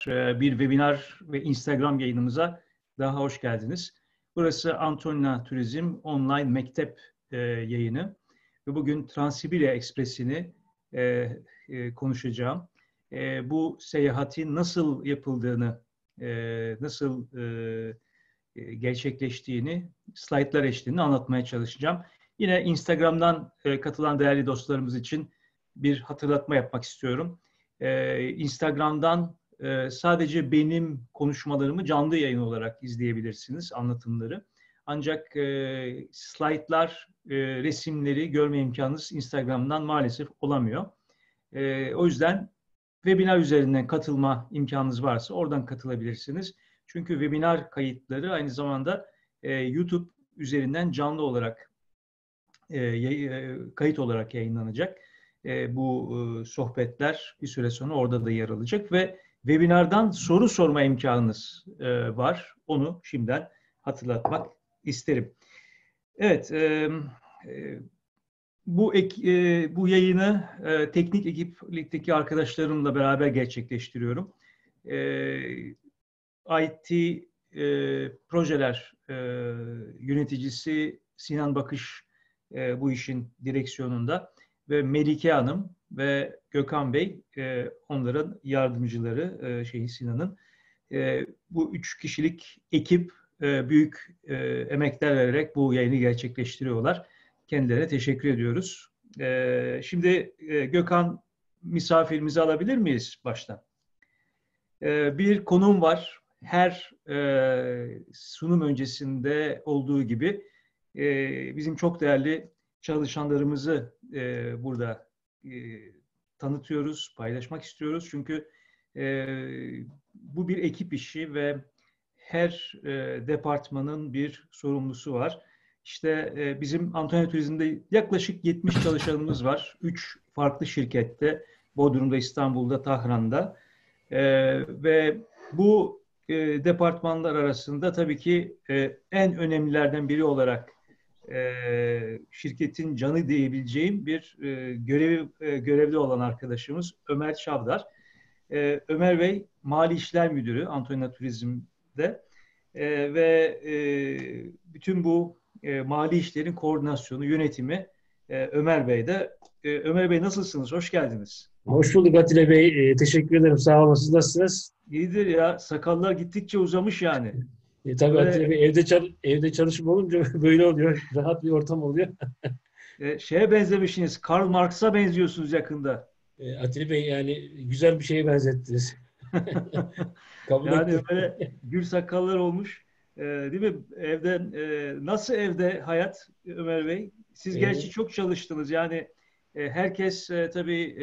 Bir webinar ve Instagram yayınımıza daha hoş geldiniz. Burası Antonina Turizm Online Mektep yayını ve bugün Transsibirya Ekspresi'ni konuşacağım. Bu seyahatin nasıl yapıldığını, nasıl gerçekleştiğini, slaytlar eşliğinde anlatmaya çalışacağım. Yine Instagram'dan katılan değerli dostlarımız için bir hatırlatma yapmak istiyorum. Instagram'dan sadece benim konuşmalarımı canlı yayın olarak izleyebilirsiniz, anlatımları. Ancak slaytlar, resimleri görme imkanınız Instagram'dan maalesef olamıyor. O yüzden webinar üzerinden katılma imkanınız varsa oradan katılabilirsiniz. Çünkü webinar kayıtları aynı zamanda YouTube üzerinden canlı olarak kayıt olarak yayınlanacak. Bu sohbetler bir süre sonra orada da yer alacak ve webinardan soru sorma imkanınız var. Onu şimdiden hatırlatmak isterim. Evet, bu yayını teknik ekiplikteki arkadaşlarımla beraber gerçekleştiriyorum. IT projeler yöneticisi Sinan Bakış bu işin direksiyonunda ve Melike Hanım ve Gökhan Bey onların yardımcıları Sinan'ın. Bu 3 kişilik ekip büyük emekler vererek bu yayını gerçekleştiriyorlar. Kendilerine teşekkür ediyoruz. Şimdi Gökhan misafirimizi alabilir miyiz baştan? Bir konuğum var. Her sunum öncesinde olduğu gibi bizim çok değerli çalışanlarımızı burada tanıtıyoruz, paylaşmak istiyoruz. Çünkü bu bir ekip işi ve her departmanın bir sorumlusu var. İşte bizim Antonina Turizm'de yaklaşık 70 çalışanımız var. 3 farklı şirkette, Bodrum'da, İstanbul'da, Tahran'da. Ve bu departmanlar arasında tabii ki en önemlilerden biri olarak şirketin canı diyebileceğim bir görevli olan arkadaşımız Ömer Çavdar. Ömer Bey Mali İşler Müdürü Antonina Turizm'de ve bütün bu mali işlerin koordinasyonu, yönetimi Ömer Bey'de. Ömer Bey nasılsınız? Hoş geldiniz. Hoş bulduk Atilla Bey. Teşekkür ederim. Sağ olun. Siz nasılsınız? İyidir ya. Sakallar gittikçe uzamış yani. Tabii Böyle, Atilla Bey evde çalışma olunca böyle oluyor. Rahat bir ortam oluyor. şeye benzemişsiniz. Karl Marx'a benziyorsunuz yakında. Atilla Bey yani güzel bir şeye benzettiniz. Kabul Yani ettim. böyle gür sakallar olmuş. Değil mi? Nasıl evde hayat Ömer Bey? Siz gerçi çok çalıştınız. Yani herkes tabii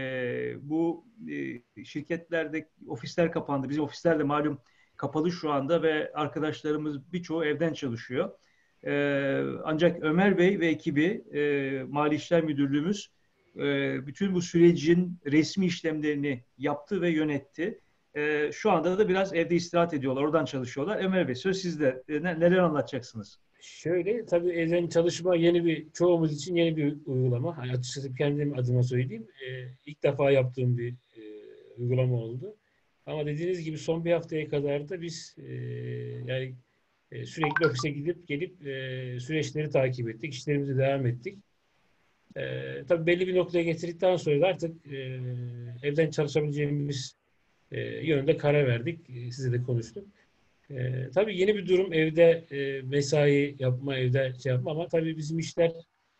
bu şirketlerde ofisler kapandı. Bizim ofisler de malum kapalı şu anda ve arkadaşlarımız birçoğu evden çalışıyor. Ancak Ömer Bey ve ekibi Mali İşler Müdürlüğümüz bütün bu sürecin resmi işlemlerini yaptı ve yönetti. Şu anda da biraz evde istirahat ediyorlar. Oradan çalışıyorlar. Ömer Bey söz sizde. Neler anlatacaksınız? Şöyle tabii evden çalışma çoğumuz için yeni bir uygulama. Hani açıkçası kendim adıma söyleyeyim. İlk defa yaptığım bir uygulama oldu. Ama dediğiniz gibi son bir haftaya kadar da biz yani sürekli ofise gidip gelip süreçleri takip ettik. İşlerimize devam ettik. Tabii belli bir noktaya getirdikten sonra da artık evden çalışabileceğimiz yönünde karar verdik. Size de konuştuk. Tabii yeni bir durum evde mesai yapma, evde şey yapma ama tabii bizim işler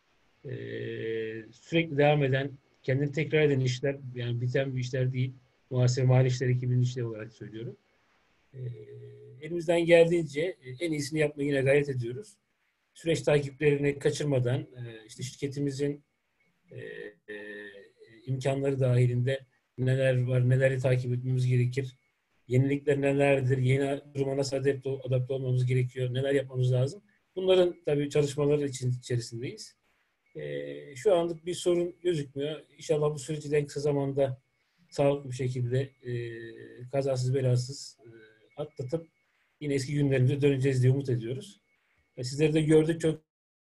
sürekli devam eden, kendini tekrar eden işler, yani biten bir işler değil. Muhasebe Mali İşler ekibinin işleri olarak söylüyorum. Elimizden geldiğince en iyisini yapmaya yine gayret ediyoruz. Süreç takiplerini kaçırmadan işte şirketimizin imkanları dahilinde neler var, neleri takip etmemiz gerekir, yenilikler nelerdir, yeni duruma nasıl adapte olmamız gerekiyor, neler yapmamız lazım. Bunların tabii çalışmaları içerisindeyiz. Şu anlık bir sorun gözükmüyor. İnşallah bu süreci en kısa zamanda sağlıklı bir şekilde kazasız belasız atlatıp yine eski günlerimize döneceğiz diye umut ediyoruz. Sizleri de gördük, çok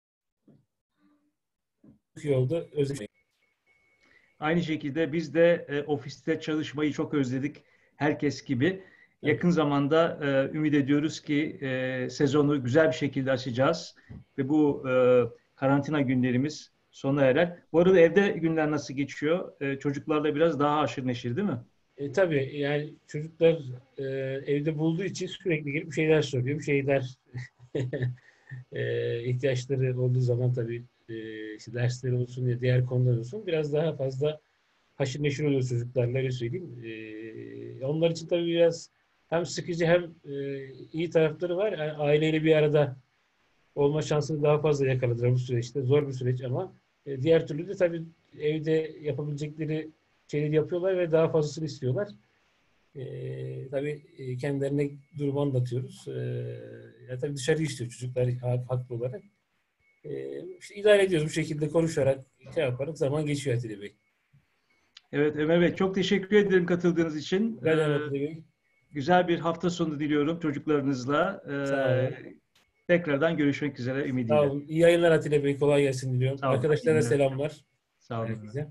iyi oldu. Özledim. Aynı şekilde biz de ofiste çalışmayı çok özledik. herkes gibi. Evet. Yakın zamanda ümit ediyoruz ki sezonu güzel bir şekilde açacağız ve bu karantina günlerimiz sona erer. Bu arada evde günler nasıl geçiyor? Çocuklarla biraz daha haşır neşir değil mi? Tabii yani çocuklar evde bulduğu için sürekli gelip bir şeyler soruyor. Bir şeyler ihtiyaçları olduğu zaman tabii işte dersleri olsun ya diğer konular olsun biraz daha fazla haşır neşir oluyor çocuklarla öyle söyleyeyim. Onlar için tabii biraz hem sıkıcı hem iyi tarafları var. Yani aileyle bir arada olma şansını daha fazla yakaladılar bu süreçte. Zor bir süreç ama diğer türlü de tabii evde yapabilecekleri şeyleri yapıyorlar ve daha fazlasını istiyorlar. Tabii kendilerine durumu anlatıyoruz. Ya tabii dışarı istiyor çocuklar haklı olarak. İşte idare ediyoruz bu şekilde konuşarak şey yaparak zaman geçiyor Atilla Bey. Evet Ömer Bey, çok teşekkür ederim katıldığınız için. Ben de Atilla Bey. Güzel bir hafta sonu diliyorum çocuklarınızla. Sağ olun. Tekrardan görüşmek üzere Sağ ümidiyle. olun. İyi yayınlar Atilla Bey. Kolay gelsin diliyorum. Sağ olun. İyi Arkadaşlara günler. selamlar. Sağ olun. Herkese.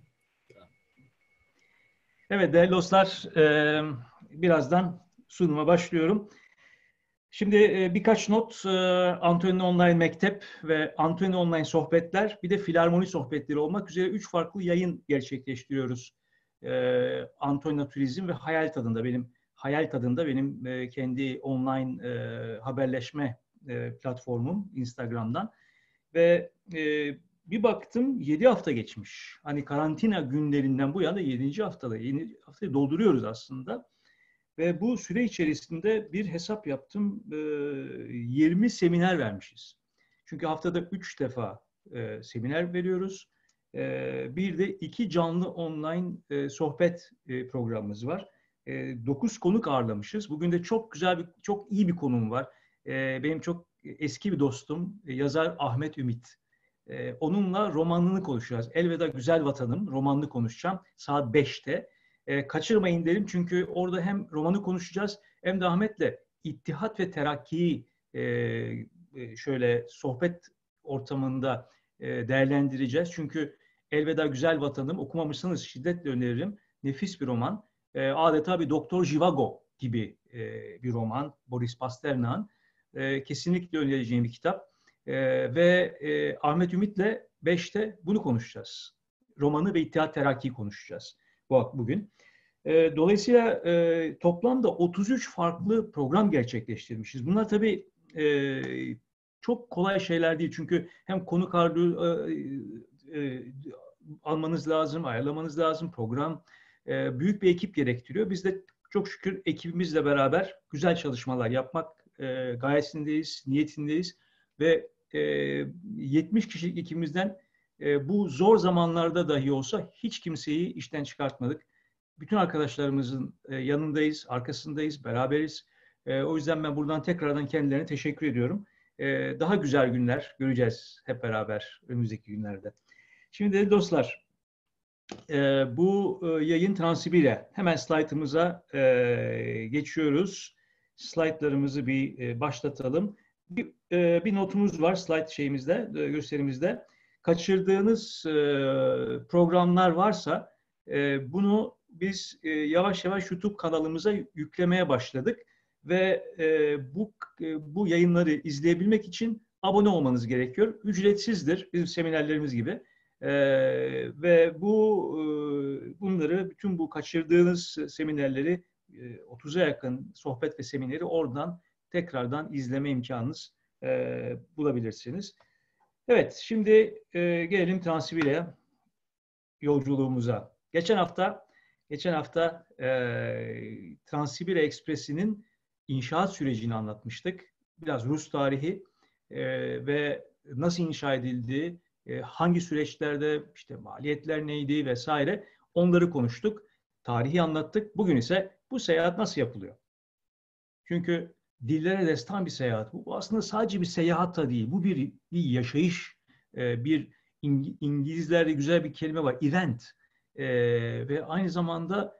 Evet değerli dostlar, birazdan sunuma başlıyorum. Şimdi birkaç not, Antonio Online Mektep ve Antonio Online Sohbetler, bir de Filarmoni Sohbetleri olmak üzere 3 farklı yayın gerçekleştiriyoruz. Antonio Turizm ve Hayal Tadında benim kendi online haberleşme platformum Instagram'dan. Ve bir baktım 7 hafta geçmiş. Hani karantina günlerinden bu yana 7. haftada, yeni haftayı dolduruyoruz aslında. Ve bu süre içerisinde bir hesap yaptım. 20 seminer vermişiz. Çünkü haftada 3 defa seminer veriyoruz. Bir de 2 canlı online sohbet programımız var. 9 konuk ağırlamışız. Bugün de çok güzel çok iyi bir konum var. Benim çok eski bir dostum, yazar Ahmet Ümit. Onunla romanını konuşacağız. Elveda Güzel Vatanım romanını konuşacağım saat 5'te. Kaçırmayın derim çünkü orada hem romanı konuşacağız hem de Ahmet'le İttihat ve Terakki'yi şöyle sohbet ortamında değerlendireceğiz. Çünkü Elveda Güzel Vatanım okumamışsanız şiddetle öneririm. Nefis bir roman. Adeta bir Doktor Jivago gibi bir roman. Boris Pasternak'ın. Kesinlikle önereceğim bir kitap. Ve Ahmet Ümit'le 5'te bunu konuşacağız. Romanı ve İttihat Terakki'yi konuşacağız bugün. Dolayısıyla toplamda 33 farklı program gerçekleştirmişiz. Bunlar tabii çok kolay şeyler değil. Çünkü hem konuk ağırlığı almanız lazım, ayarlamanız lazım. Program büyük bir ekip gerektiriyor. Biz de çok şükür ekibimizle beraber güzel çalışmalar yapmak gayetindeyiz, niyetindeyiz. Ve 70 kişilik ekibimizden bu zor zamanlarda dahi olsa hiç kimseyi işten çıkartmadık. Bütün arkadaşlarımızın yanındayız, arkasındayız, beraberiz. O yüzden ben buradan tekrardan kendilerine teşekkür ediyorum. Daha güzel günler göreceğiz hep beraber önümüzdeki günlerde. Şimdi dostlar, bu yayın transibiyle hemen slaytımıza geçiyoruz. Slaytlarımızı bir başlatalım. Bir notumuz var slayt şeyimizde, gösterimizde. Kaçırdığınız programlar varsa bunu biz yavaş yavaş YouTube kanalımıza yüklemeye başladık ve bu yayınları izleyebilmek için abone olmanız gerekiyor. Ücretsizdir bizim seminerlerimiz gibi. Ve bunları bütün bu kaçırdığınız seminerleri 30'a yakın sohbet ve semineri oradan tekrardan izleme imkanınız bulabilirsiniz. Evet, şimdi gelelim Transibire'ye yolculuğumuza. Geçen hafta Transsibirya Ekspresi'nin inşaat sürecini anlatmıştık. Biraz Rus tarihi ve nasıl inşa edildiği, hangi süreçlerde işte maliyetler neydi vesaire onları konuştuk. Tarihi anlattık. Bugün ise bu seyahat nasıl yapılıyor? Çünkü dillere destan bir seyahat. Bu aslında sadece bir seyahat da değil. Bu bir yaşayış. Bir İngilizlerde güzel bir kelime var. Event. Ve aynı zamanda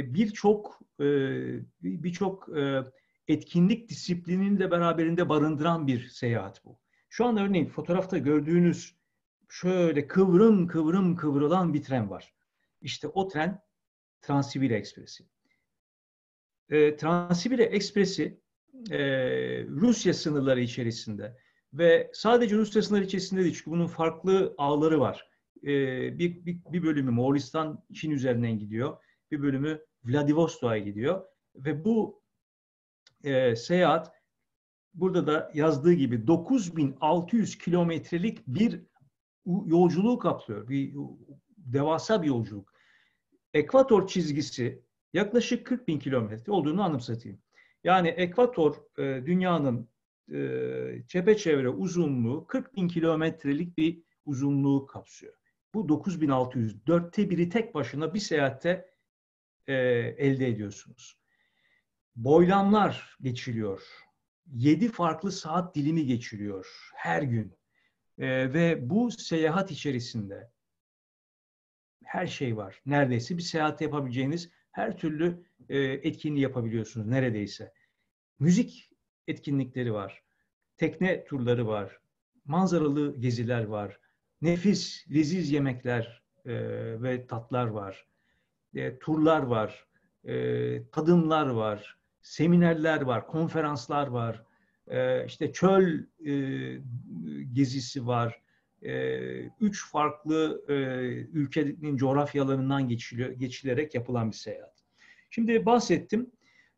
birçok etkinlik disiplinini de beraberinde barındıran bir seyahat bu. Şu anda örneğin fotoğrafta gördüğünüz şöyle kıvrım kıvrım kıvrılan bir tren var. İşte o tren Transsibirya Ekspresi. Transsibirya Ekspresi Rusya sınırları içerisinde ve sadece Rusya sınırları içerisinde değil, çünkü bunun farklı ağları var. Bir bölümü Moğolistan, Çin üzerinden gidiyor. Bir bölümü Vladivostok'a gidiyor. Ve bu seyahat burada da yazdığı gibi 9600 kilometrelik bir yolculuğu kaplıyor. Devasa bir yolculuk. Ekvator çizgisi yaklaşık 40.000 kilometre olduğunu anımsatayım. Yani ekvator dünyanın çepeçevre uzunluğu 40.000 kilometrelik bir uzunluğu kapsıyor. Bu 9.600, dörtte biri tek başına bir seyahatte elde ediyorsunuz. Boylamlar geçiliyor. 7 farklı saat dilimi geçiliyor her gün. Ve bu seyahat içerisinde her şey var. Neredeyse bir seyahat yapabileceğiniz her türlü etkinliği yapabiliyorsunuz neredeyse. Müzik etkinlikleri var. Tekne turları var. Manzaralı geziler var. Nefis, leziz yemekler ve tatlar var. Turlar var. Tadımlar var. Seminerler var. Konferanslar var. İşte çöl gezisi var. 3 farklı ülkenin coğrafyalarından geçilerek yapılan bir seyahat. Şimdi bahsettim.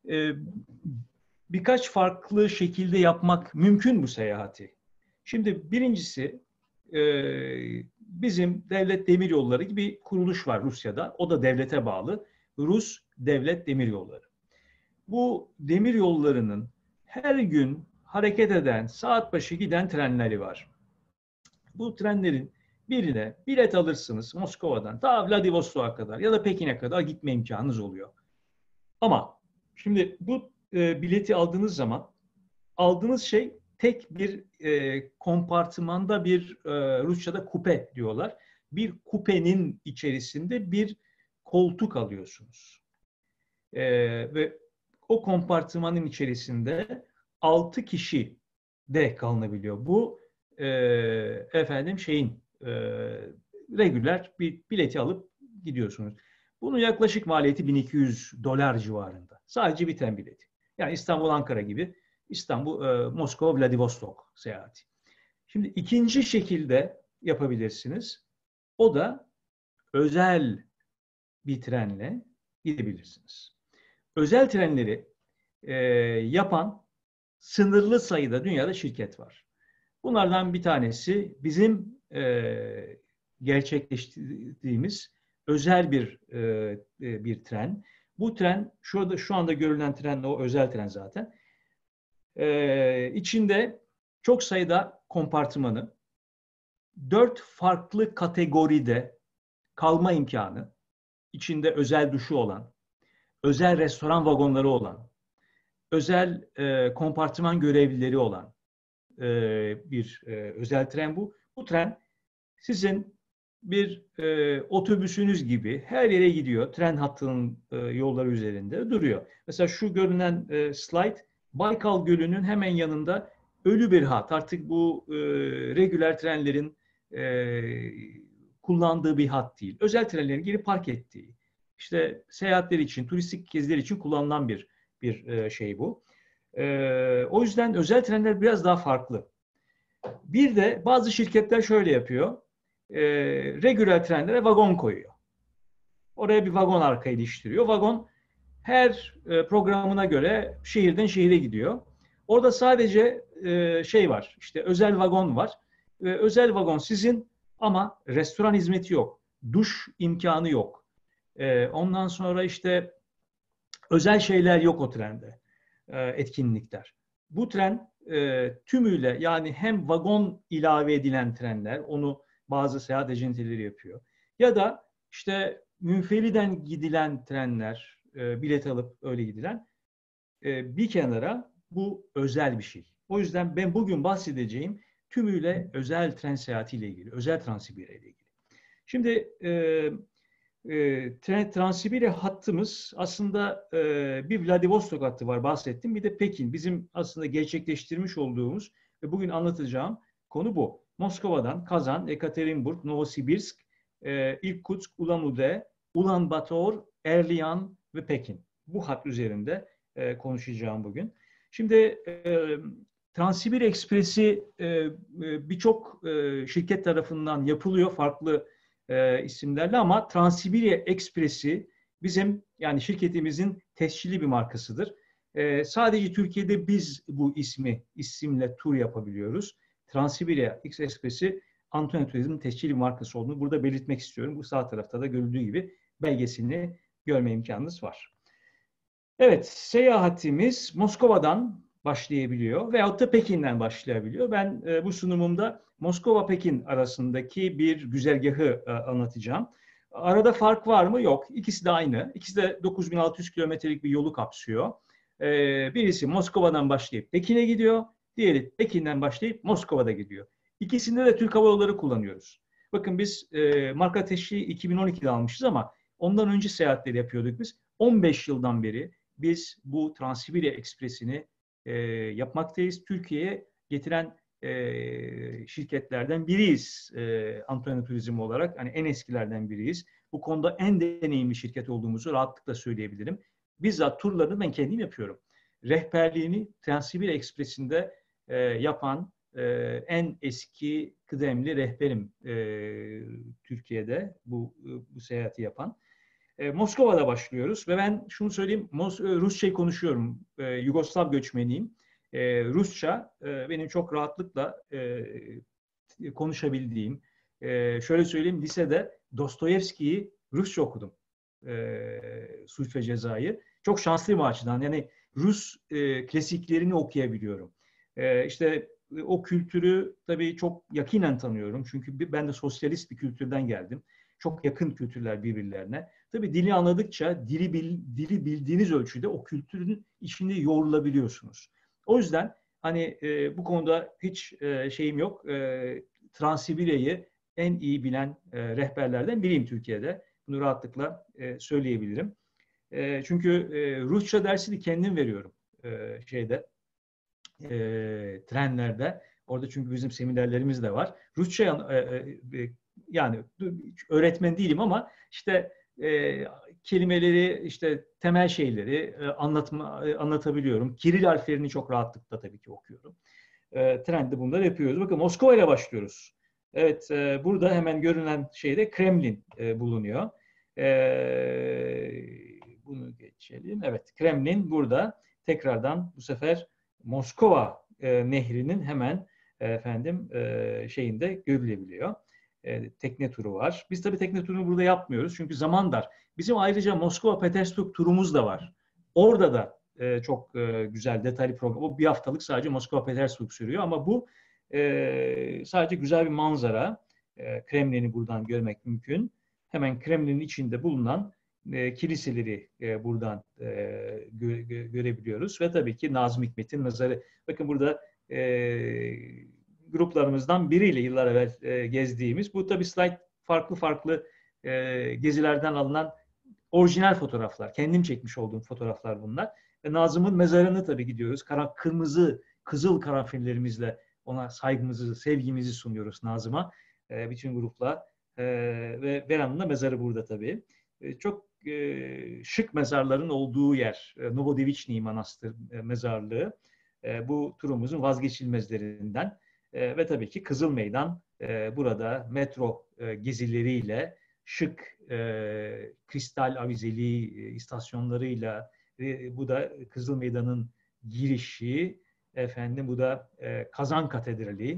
Birkaç farklı şekilde yapmak mümkün bu seyahati. Şimdi birincisi bizim Devlet Demiryolları gibi bir kuruluş var Rusya'da. O da devlete bağlı. Rus Devlet Demiryolları. Bu demiryollarının her gün hareket eden, saat başı giden trenleri var. Bu trenlerin birine bilet alırsınız Moskova'dan ta Vladivostok'a kadar ya da Pekin'e kadar gitme imkanınız oluyor. Ama şimdi bu bileti aldığınız zaman aldığınız şey tek bir kompartımanda bir Rusça'da kupe diyorlar. Bir kupenin içerisinde bir koltuk alıyorsunuz. Ve o kompartımanın içerisinde 6 kişi de kalınabiliyor. Bu regüler bir bileti alıp gidiyorsunuz. Bunun yaklaşık maliyeti $1200 civarında. Sadece bir tren bileti. Yani İstanbul-Ankara gibi Moskova-Vladivostok seyahati. Şimdi ikinci şekilde yapabilirsiniz. O da özel bir trenle gidebilirsiniz. Özel trenleri yapan sınırlı sayıda dünyada şirket var. Bunlardan bir tanesi bizim gerçekleştirdiğimiz özel bir tren. Bu tren şu anda görülen tren o özel tren zaten. İçinde çok sayıda kompartımanı, 4 farklı kategoride kalma imkanı, içinde özel duşu olan, özel restoran vagonları olan, özel kompartıman görevlileri olan bir özel tren bu. Bu tren sizin bir otobüsünüz gibi her yere gidiyor. Tren hattının yolları üzerinde duruyor. Mesela şu görünen slide Baykal Gölü'nün hemen yanında ölü bir hat. Artık bu regüler trenlerin kullandığı bir hat değil. Özel trenlerin gelip park ettiği. İşte seyahatler için, turistik geziler için kullanılan bir şey bu. O yüzden özel trenler biraz daha farklı. Bir de bazı şirketler şöyle yapıyor. Regüler trenlere vagon koyuyor. Oraya bir vagon arka iliştiriyor. Vagon her programına göre şehirden şehire gidiyor. Orada sadece şey var. İşte özel vagon var. Özel vagon sizin ama restoran hizmeti yok. Duş imkanı yok. Ondan sonra işte özel şeyler yok o trende. Etkinlikler. Bu tren tümüyle yani hem vagon ilave edilen trenler, onu bazı seyahat acenteleri yapıyor. Ya da işte münferiden gidilen trenler, bilet alıp öyle gidilen bir kenara bu özel bir şey. O yüzden ben bugün bahsedeceğim tümüyle özel tren seyahatiyle ilgili, özel Transsibirya ile ilgili. Şimdi Transsibirya hattımız aslında bir Vladivostok hattı var bahsettim. Bir de Pekin. Bizim aslında gerçekleştirmiş olduğumuz ve bugün anlatacağım konu bu. Moskova'dan Kazan, Ekaterinburg, Novosibirsk, Irkutsk, Ulan-Ude, Ulan-Bator, Erliyan ve Pekin. Bu hat üzerinde konuşacağım bugün. Şimdi Transsibir Ekspresi birçok şirket tarafından yapılıyor farklı isimlerle ama Transsibirya Ekspresi bizim yani şirketimizin tescilli bir markasıdır. Sadece Türkiye'de biz bu isimle tur yapabiliyoruz. Transsibirya Ekspresi Antonio Turizm'in tescilli bir markası olduğunu burada belirtmek istiyorum. Bu sağ tarafta da görüldüğü gibi belgesini görme imkanınız var. Evet, seyahatimiz Moskova'dan başlayabiliyor veyahut da Pekin'den başlayabiliyor. Ben bu sunumumda Moskova-Pekin arasındaki bir güzergahı anlatacağım. Arada fark var mı? Yok. İkisi de aynı. İkisi de 9600 kilometrelik bir yolu kapsıyor. Birisi Moskova'dan başlayıp Pekin'e gidiyor. Diğeri Pekin'den başlayıp Moskova'da gidiyor. İkisinde de Türk Hava Yolları kullanıyoruz. Bakın biz marka teşhisi 2012'de almışız ama ondan önce seyahatleri yapıyorduk biz. 15 yıldan beri biz bu Transsibirya Ekspresi'ni yapmaktayız. Türkiye'ye getiren şirketlerden biriyiz Antonio Turizm olarak. Hani en eskilerden biriyiz. Bu konuda en deneyimli şirket olduğumuzu rahatlıkla söyleyebilirim. Bizzat turlarını ben kendim yapıyorum. Rehberliğini Transsibirya Ekspresi'nde yapan en eski kıdemli rehberim Türkiye'de bu seyahati yapan. Moskova'da başlıyoruz ve ben şunu söyleyeyim, Rusçayı konuşuyorum, Yugoslav göçmeniyim. Rusça benim çok rahatlıkla konuşabildiğim, şöyle söyleyeyim, lisede Dostoyevski'yi Rusça okudum, Suç ve Ceza'yı. Çok şanslıyım o açıdan, yani Rus klasiklerini okuyabiliyorum. İşte o kültürü tabii çok yakinen tanıyorum çünkü ben de sosyalist bir kültürden geldim. Çok yakın kültürler birbirlerine. Tabii dili anladıkça, dili bildiğiniz ölçüde o kültürün içinde yoğrulabiliyorsunuz. O yüzden hani bu konuda hiç şeyim yok. Transsibirya'yı en iyi bilen rehberlerden biriyim Türkiye'de. Bunu rahatlıkla söyleyebilirim. Çünkü Rusça dersini kendim veriyorum trenlerde. Orada çünkü bizim seminerlerimiz de var. Rusça yani öğretmen değilim ama işte kelimeleri, işte temel şeyleri anlatabiliyorum. Kiril harflerini çok rahatlıkla tabii ki okuyorum. Trende bunları yapıyoruz. Bakın Moskova ile başlıyoruz. Evet, burada hemen görünen şeyde Kremlin bulunuyor. Bunu geçelim. Evet, Kremlin burada. Tekrardan bu sefer Moskova nehrinin hemen şeyinde görülebiliyor. Tekne turu var. Biz tabii tekne turunu burada yapmıyoruz çünkü zaman dar. Bizim ayrıca Moskova-Petersburg turumuz da var. Orada da çok güzel detaylı program. O bir haftalık sadece Moskova-Petersburg sürüyor ama bu sadece güzel bir manzara. Kremlin'i buradan görmek mümkün. Hemen Kremlin'in içinde bulunan kiliseleri buradan görebiliyoruz. Ve tabii ki Nazım Hikmet'in mezarı. Bakın burada gruplarımızdan biriyle yıllar evvel gezdiğimiz, bu tabii slide farklı gezilerden alınan orijinal fotoğraflar. Kendim çekmiş olduğum fotoğraflar bunlar. Ve Nazım'ın mezarını tabii gidiyoruz. Kızıl karanfillerimizle ona saygımızı, sevgimizi sunuyoruz Nazım'a. Bütün grupla. Ve Beran'ın da mezarı burada tabii. Çok şık mezarların olduğu yer. Novodevichnyi Manastır mezarlığı. Bu turumuzun vazgeçilmezlerinden. Ve tabii ki Kızıl Meydan burada metro gezileriyle, şık kristal avizeli istasyonlarıyla, bu da Kızıl Meydan'ın girişi, bu da Kazan Katedrali,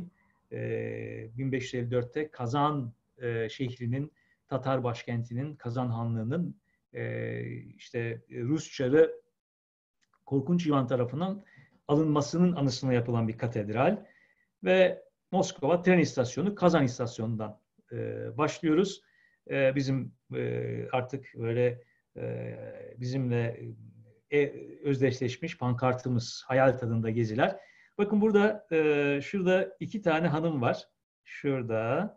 1554'te Kazan şehrinin, Tatar başkentinin, Kazan Hanlığı'nın işte Rus Çarı Korkunç İvan tarafından alınmasının anısına yapılan bir katedral ve Moskova tren istasyonu, Kazan istasyonundan başlıyoruz. Bizim artık böyle bizimle özdeşleşmiş pankartımız, hayal tadında geziler. Bakın burada, şurada 2 tane hanım var. Şurada.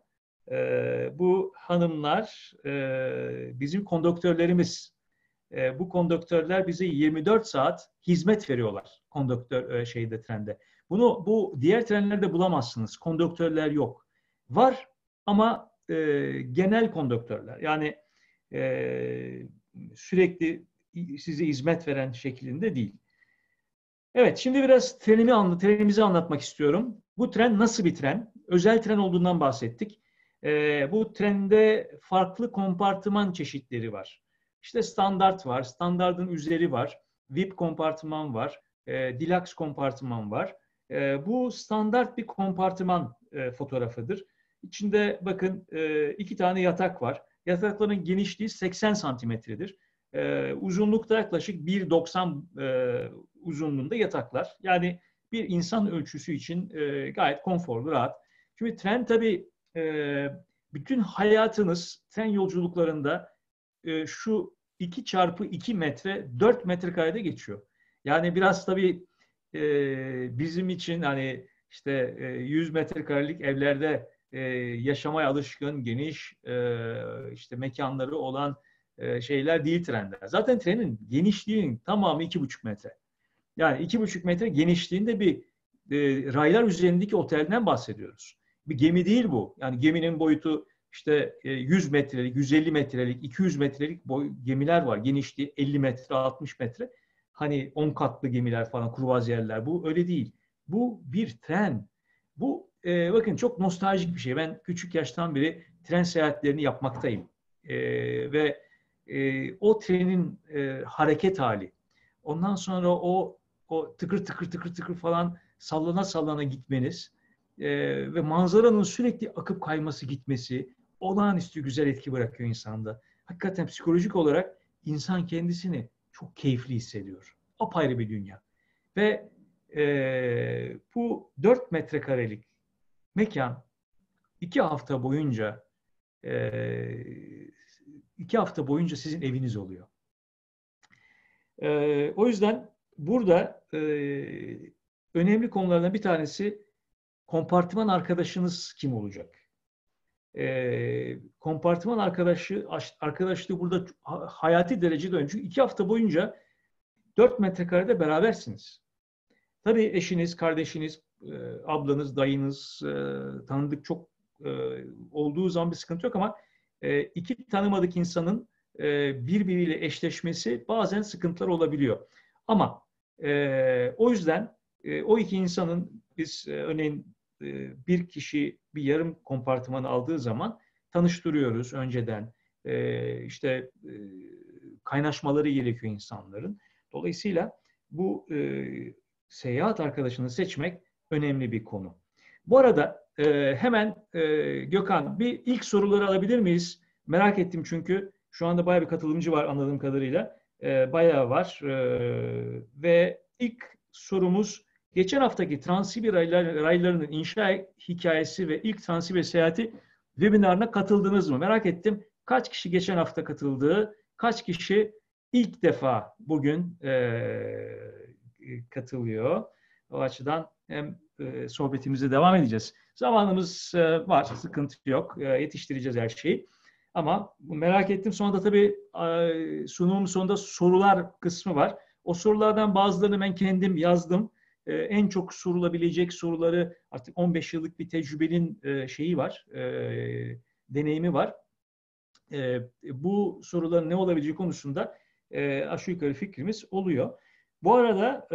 Bu hanımlar bizim konduktörlerimiz. Bu konduktörler bize 24 saat hizmet veriyorlar trende. Bu diğer trenlerde bulamazsınız. Konduktörler yok. Var ama genel konduktörler. Yani sürekli size hizmet veren şeklinde değil. Evet, şimdi biraz trenimizi anlatmak istiyorum. Bu tren nasıl bir tren? Özel tren olduğundan bahsettik. Bu trende farklı kompartıman çeşitleri var. İşte standart var, standardın üzeri var, VIP kompartıman var, deluxe kompartıman var. Bu standart bir kompartıman fotoğrafıdır. İçinde bakın iki tane yatak var. Yatakların genişliği 80 santimetredir. Uzunlukta yaklaşık 1,90 uzunluğunda yataklar. Yani bir insan ölçüsü için gayet konforlu, rahat. Şimdi tren tabii bütün hayatınız tren yolculuklarında şu 2 çarpı 2 metre 4 metrekarede geçiyor. Yani biraz tabii bizim için hani işte 100 metrekarelik evlerde yaşamaya alışkın, geniş işte mekanları olan şeyler değil trenler. Zaten trenin genişliğinin tamamı 2,5 metre. Yani 2,5 metre genişliğinde bir raylar üzerindeki otelden bahsediyoruz. Bir gemi değil bu. Yani geminin boyutu işte 100 metrelik, 150 metrelik, 200 metrelik gemiler var. Genişliği 50 metre, 60 metre. Hani 10 katlı gemiler falan, kruvaziyerler. Bu öyle değil. Bu bir tren. Bu bakın çok nostaljik bir şey. Ben küçük yaştan beri tren seyahatlerini yapmaktayım. Ve o trenin hareket hali. Ondan sonra o tıkır tıkır tıkır tıkır falan sallana sallana gitmeniz ve manzaranın sürekli akıp kayması gitmesi olağanüstü güzel etki bırakıyor insanda. Hakikaten psikolojik olarak insan kendisini çok keyifli hissediyor. Apayrı bir dünya. Ve bu 4 metrekarelik mekan 2 hafta boyunca e, 2 hafta boyunca sizin eviniz oluyor. O yüzden burada önemli konulardan bir tanesi kompartıman arkadaşınız kim olacak? Kompartıman arkadaşlığı burada hayati derecede önemli. Çünkü 2 hafta boyunca 4 metrekarede berabersiniz. Tabii eşiniz, kardeşiniz, ablanız, dayınız, tanıdık çok olduğu zaman bir sıkıntı yok ama iki tanımadık insanın birbiriyle eşleşmesi bazen sıkıntılar olabiliyor. Ama o yüzden o iki insanın biz örneğin bir kişi bir yarım kompartımanı aldığı zaman tanıştırıyoruz önceden. İşte kaynaşmaları gerekiyor insanların. Dolayısıyla bu seyahat arkadaşını seçmek önemli bir konu. Bu arada hemen Gökhan bir ilk soruları alabilir miyiz? Merak ettim çünkü şu anda bayağı bir katılımcı var anladığım kadarıyla. Bayağı var. Ve ilk sorumuz geçen haftaki Transsibir raylarının inşa hikayesi ve ilk Transsibir seyahati webinarına katıldınız mı? Merak ettim. Kaç kişi geçen hafta katıldı? Kaç kişi ilk defa bugün katılıyor? O açıdan hem sohbetimize devam edeceğiz. Zamanımız var, sıkıntı yok. Yetiştireceğiz her şeyi. Ama merak ettim. Sonra da tabii sunumun sonunda sorular kısmı var. O sorulardan bazılarını ben kendim yazdım. En çok sorulabilecek soruları artık 15 yıllık bir tecrübenin şeyi var, deneyimi var. Bu soruların ne olabileceği konusunda aşağı yukarı fikrimiz oluyor. Bu arada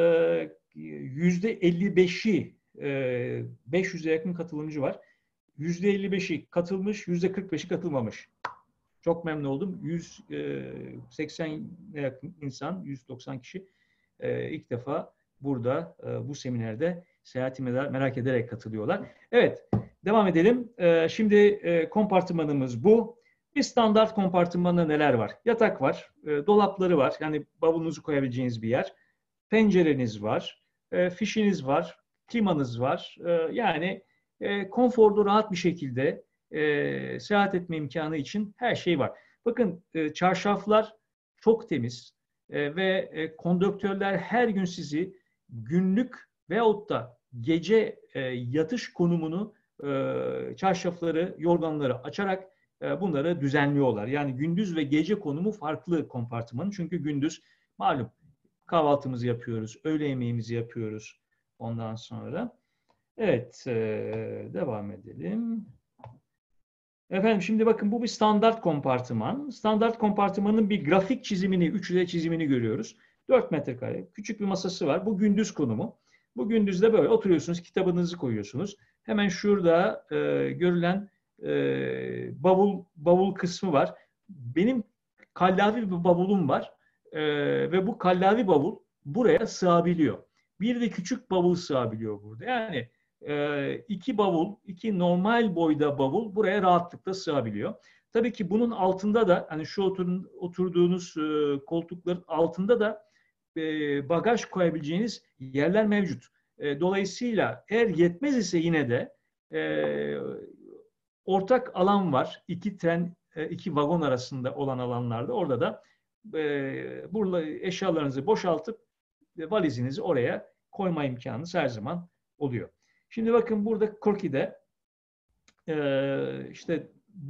%55'i 500'e yakın katılımcı var. %55'i katılmış, %45'i katılmamış. Çok memnun oldum. 180'e yakın insan, 190 kişi ilk defa burada bu seminerde seyahati merak ederek katılıyorlar. Evet, devam edelim. Şimdi kompartımanımız bu. Bir standart kompartımanda neler var? Yatak var, dolapları var. Yani bavulunuzu koyabileceğiniz bir yer. Pencereniz var, fişiniz var, klimanız var. Yani konforlu, rahat bir şekilde seyahat etme imkanı için her şey var. Bakın çarşaflar çok temiz ve konduktörler her gün sizi günlük veyahut da gece yatış konumunu çarşafları, yorganları açarak bunları düzenliyorlar. Yani gündüz ve gece konumu farklı kompartımanın. Çünkü gündüz malum kahvaltımızı yapıyoruz, öğle yemeğimizi yapıyoruz ondan sonra. Evet, devam edelim. Efendim şimdi bakın bu bir standart kompartıman. Standart kompartımanın bir grafik çizimini, 3D çizimini görüyoruz. 4 metrekare. Küçük bir masası var. Bu gündüz konumu. Bu gündüzde böyle oturuyorsunuz, kitabınızı koyuyorsunuz. Hemen şurada görülen bavul kısmı var. Benim kallavi bir bavulum var. Ve bu kallavi bavul buraya sığabiliyor. Bir de küçük bavul sığabiliyor burada. Yani iki bavul, iki normal boyda bavul buraya rahatlıkla sığabiliyor. Tabii ki bunun altında da hani şu oturduğunuz koltukların altında da bagaj koyabileceğiniz yerler mevcut. Dolayısıyla eğer yetmez ise yine de ortak alan var. İki tren, iki vagon arasında olan alanlarda. Orada da burada eşyalarınızı boşaltıp valizinizi oraya koyma imkanınız her zaman oluyor. Şimdi bakın burada Corky'de işte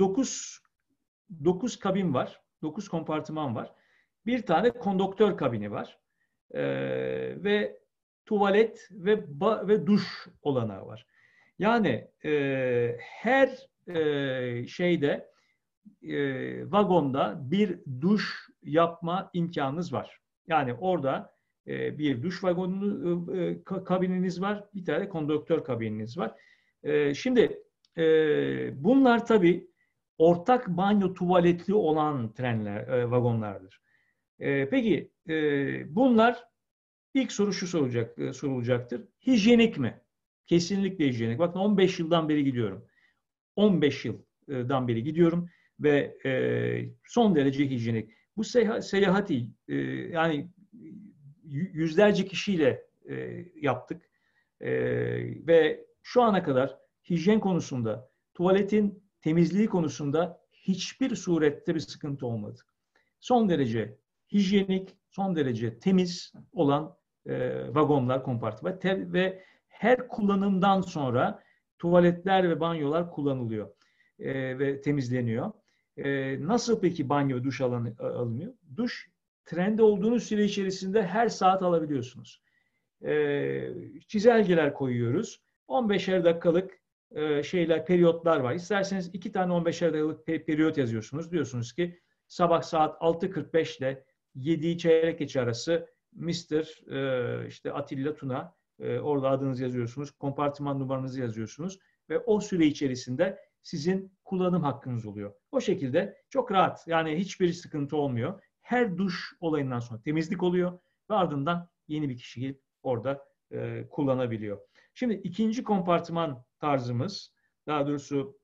9 kabin var. 9 kompartıman var. Bir tane konduktör kabini var. Ve tuvalet ve duş olanağı var. Yani her şeyde vagonda bir duş yapma imkanınız var. Yani orada bir duş vagonu kabininiz var, bir tane konduktör kabininiz var. Şimdi bunlar tabii ortak banyo tuvaletli olan trenler, vagonlardır. Peki bunlar ilk soru şu sorulacaktır. Hijyenik mi? Kesinlikle hijyenik. Bakın 15 yıldan beri gidiyorum. 15 yıldan beri gidiyorum ve son derece hijyenik. Bu seyahati yani yüzlerce kişiyle yaptık ve şu ana kadar hijyen konusunda, tuvaletin temizliği konusunda hiçbir surette bir sıkıntı olmadı. Son derece hijyenik, son derece temiz olan vagonlar, kompartıman ve her kullanımdan sonra tuvaletler ve banyolar kullanılıyor ve temizleniyor. Nasıl peki banyo, duş alınıyor? Duş, trende olduğunuz süre içerisinde her saat alabiliyorsunuz. Çizelgeler koyuyoruz. 15'er dakikalık periyotlar var. İsterseniz 2 tane 15'er dakikalık periyot yazıyorsunuz. Diyorsunuz ki sabah saat 6.45 ile 7 çeyrek geçe arası Mr. işte Atilla Tuna, orada adınızı yazıyorsunuz, kompartıman numaranızı yazıyorsunuz ve o süre içerisinde sizin kullanım hakkınız oluyor. O şekilde çok rahat, yani hiçbir sıkıntı olmuyor. Her duş olayından sonra temizlik oluyor ve ardından yeni bir kişi gelip orada kullanabiliyor. Şimdi ikinci kompartıman tarzımız, daha doğrusu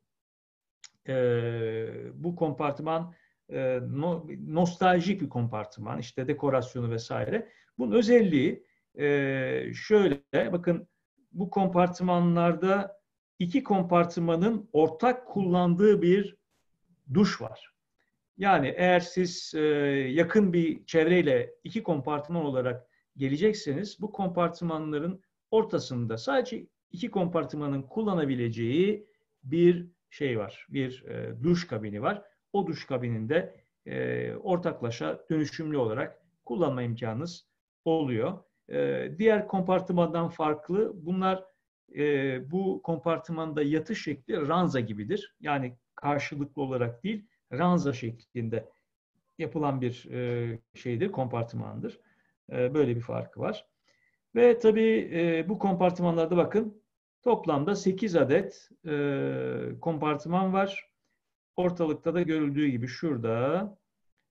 bu kompartıman nostaljik bir kompartıman, işte dekorasyonu vesaire. Bunun özelliği şöyle, bakın bu kompartımanlarda iki kompartımanın ortak kullandığı bir duş var. Yani eğer siz yakın bir çevreyle iki kompartıman olarak gelecekseniz bu kompartımanların ortasında sadece iki kompartımanın kullanabileceği bir şey var. Bir duş kabini var. O duş kabininde ortaklaşa dönüşümlü olarak kullanma imkanınız oluyor. Diğer kompartımandan farklı, bunlar bu kompartımanda yatış şekli ranza gibidir. Yani karşılıklı olarak değil, ranza şeklinde yapılan bir şeydir, kompartımandır. Böyle bir farkı var. Ve tabii bu kompartımanlarda bakın toplamda 8 adet kompartıman var. Ortalıkta da görüldüğü gibi şurada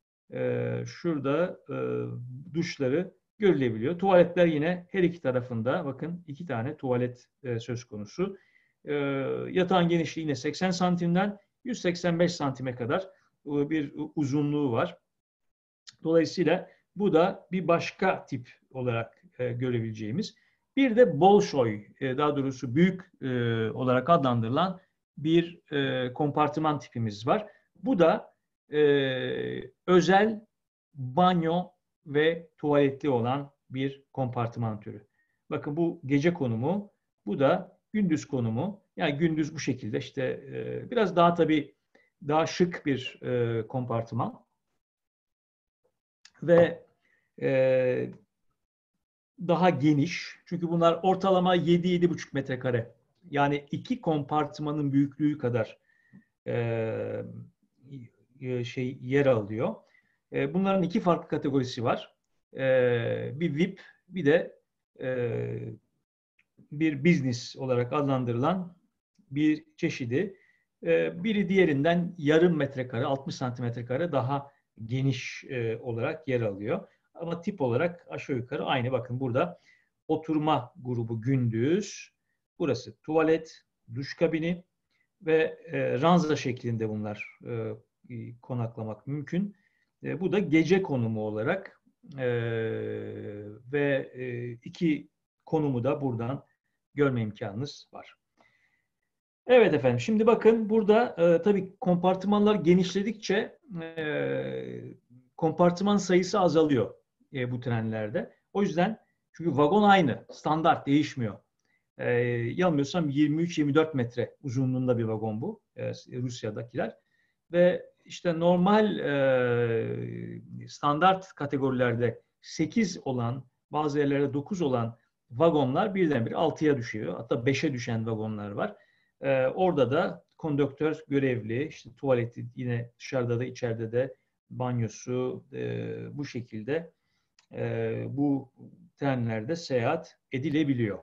duşları görülebiliyor. Tuvaletler yine her iki tarafında, bakın 2 tane tuvalet söz konusu. Yatağın genişliği yine 80 santimden 185 santime kadar bir uzunluğu var. Dolayısıyla bu da bir başka tip olarak görebileceğimiz. Bir de Bolşoy, daha doğrusu büyük olarak adlandırılan bir kompartıman tipimiz var. Bu da özel banyo ve tuvaletli olan bir kompartıman türü. Bakın bu gece konumu, bu da gündüz konumu. Yani gündüz bu şekilde işte biraz daha tabii daha şık bir kompartıman. Ve daha geniş. Çünkü bunlar ortalama 7-7,5 metrekare. Yani iki kompartımanın büyüklüğü kadar yer alıyor. Bunların iki farklı kategorisi var. bir VIP, bir de bir business olarak adlandırılan bir çeşidi. Biri diğerinden yarım metrekare, 60 santimetre kare daha geniş olarak yer alıyor. Ama tip olarak aşağı yukarı aynı. Bakın burada oturma grubu gündüz. Burası tuvalet, duş kabini ve ranza şeklinde bunlar konaklamak mümkün. Bu da gece konumu olarak ve iki konumu da buradan görme imkanınız var. Evet efendim. Şimdi bakın burada tabii kompartımanlar genişledikçe kompartıman sayısı azalıyor bu trenlerde. O yüzden çünkü vagon aynı. Standart değişmiyor. Yanılmıyorsam 23-24 metre uzunluğunda bir vagon bu. Rusya'dakiler. Ve işte normal standart kategorilerde 8 olan, bazı yerlerde 9 olan vagonlar birdenbire 6'ya düşüyor. Hatta 5'e düşen vagonlar var. Orada da konduktör görevli, işte tuvaleti yine dışarıda da içeride de banyosu bu şekilde bu trenlerde seyahat edilebiliyor.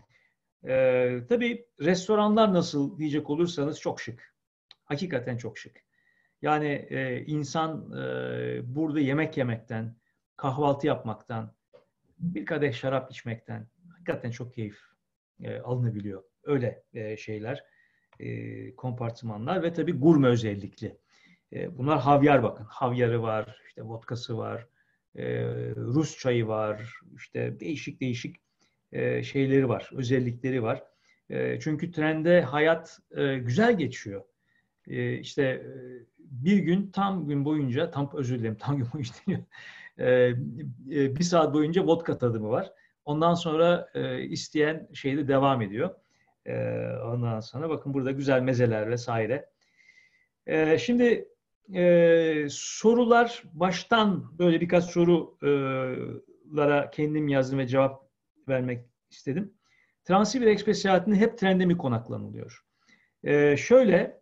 Tabii restoranlar nasıl diyecek olursanız çok şık. Hakikaten çok şık. Yani insan burada yemek yemekten, kahvaltı yapmaktan, bir kadeh şarap içmekten hakikaten çok keyif alınabiliyor. Öyle şeyler, kompartımanlar ve tabii gurme özellikli. Bunlar havyar bakın. Havyarı var, işte vodkası var, Rus çayı var, işte değişik değişik şeyleri var, özellikleri var. Çünkü trende hayat güzel geçiyor. İşte bir gün tam gün boyunca, tam özür dilerim tam gün boyunca deniyor. Bir saat boyunca vodka tadımı var. Ondan sonra isteyen şeyde devam ediyor. Ondan sonra bakın burada güzel mezeler vesaire. Şimdi sorular baştan böyle birkaç sorulara kendim yazdım ve cevap vermek istedim. Transsibir Express seyahatinde hep trende mi konaklanılıyor? Şöyle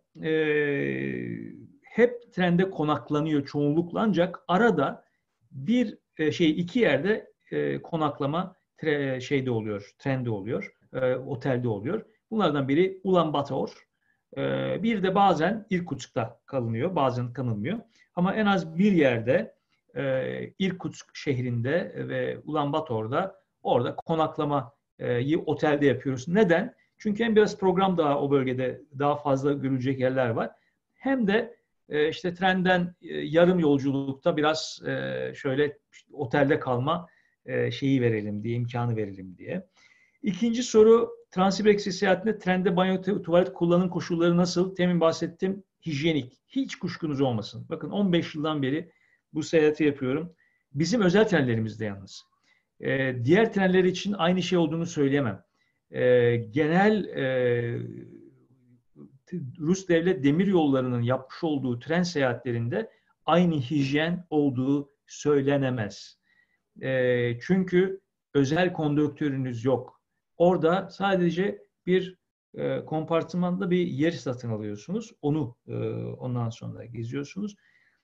hep trende konaklanıyor çoğunlukla ancak arada iki yerde konaklama şeyde oluyor, trende oluyor, otelde oluyor. Bunlardan biri Ulaanbaatar. Bir de bazen Irkutsk'ta kalınıyor, bazen kalınmıyor. Ama en az bir yerde Irkutsk şehrinde ve Ulaanbaatar'da orada konaklamayı otelde yapıyoruz. Neden? Çünkü hem biraz program daha o bölgede daha fazla görülecek yerler var. Hem de işte trenden yarım yolculukta biraz şöyle otelde kalma şeyi verelim diye, imkanı verelim diye. İkinci soru, Transsibir Express seyahatinde trende banyo, tuvalet kullanım koşulları nasıl? Temin bahsettim, hijyenik. Hiç kuşkunuz olmasın. Bakın 15 yıldan beri bu seyahati yapıyorum. Bizim özel trenlerimizde yalnız. Diğer trenler için aynı şey olduğunu söyleyemem. Genel Rus Devlet Demiryolları'nın yapmış olduğu tren seyahatlerinde aynı hijyen olduğu söylenemez. Çünkü özel konduktörünüz yok. Orada sadece bir kompartımanda bir yer satın alıyorsunuz. Onu ondan sonra geziyorsunuz.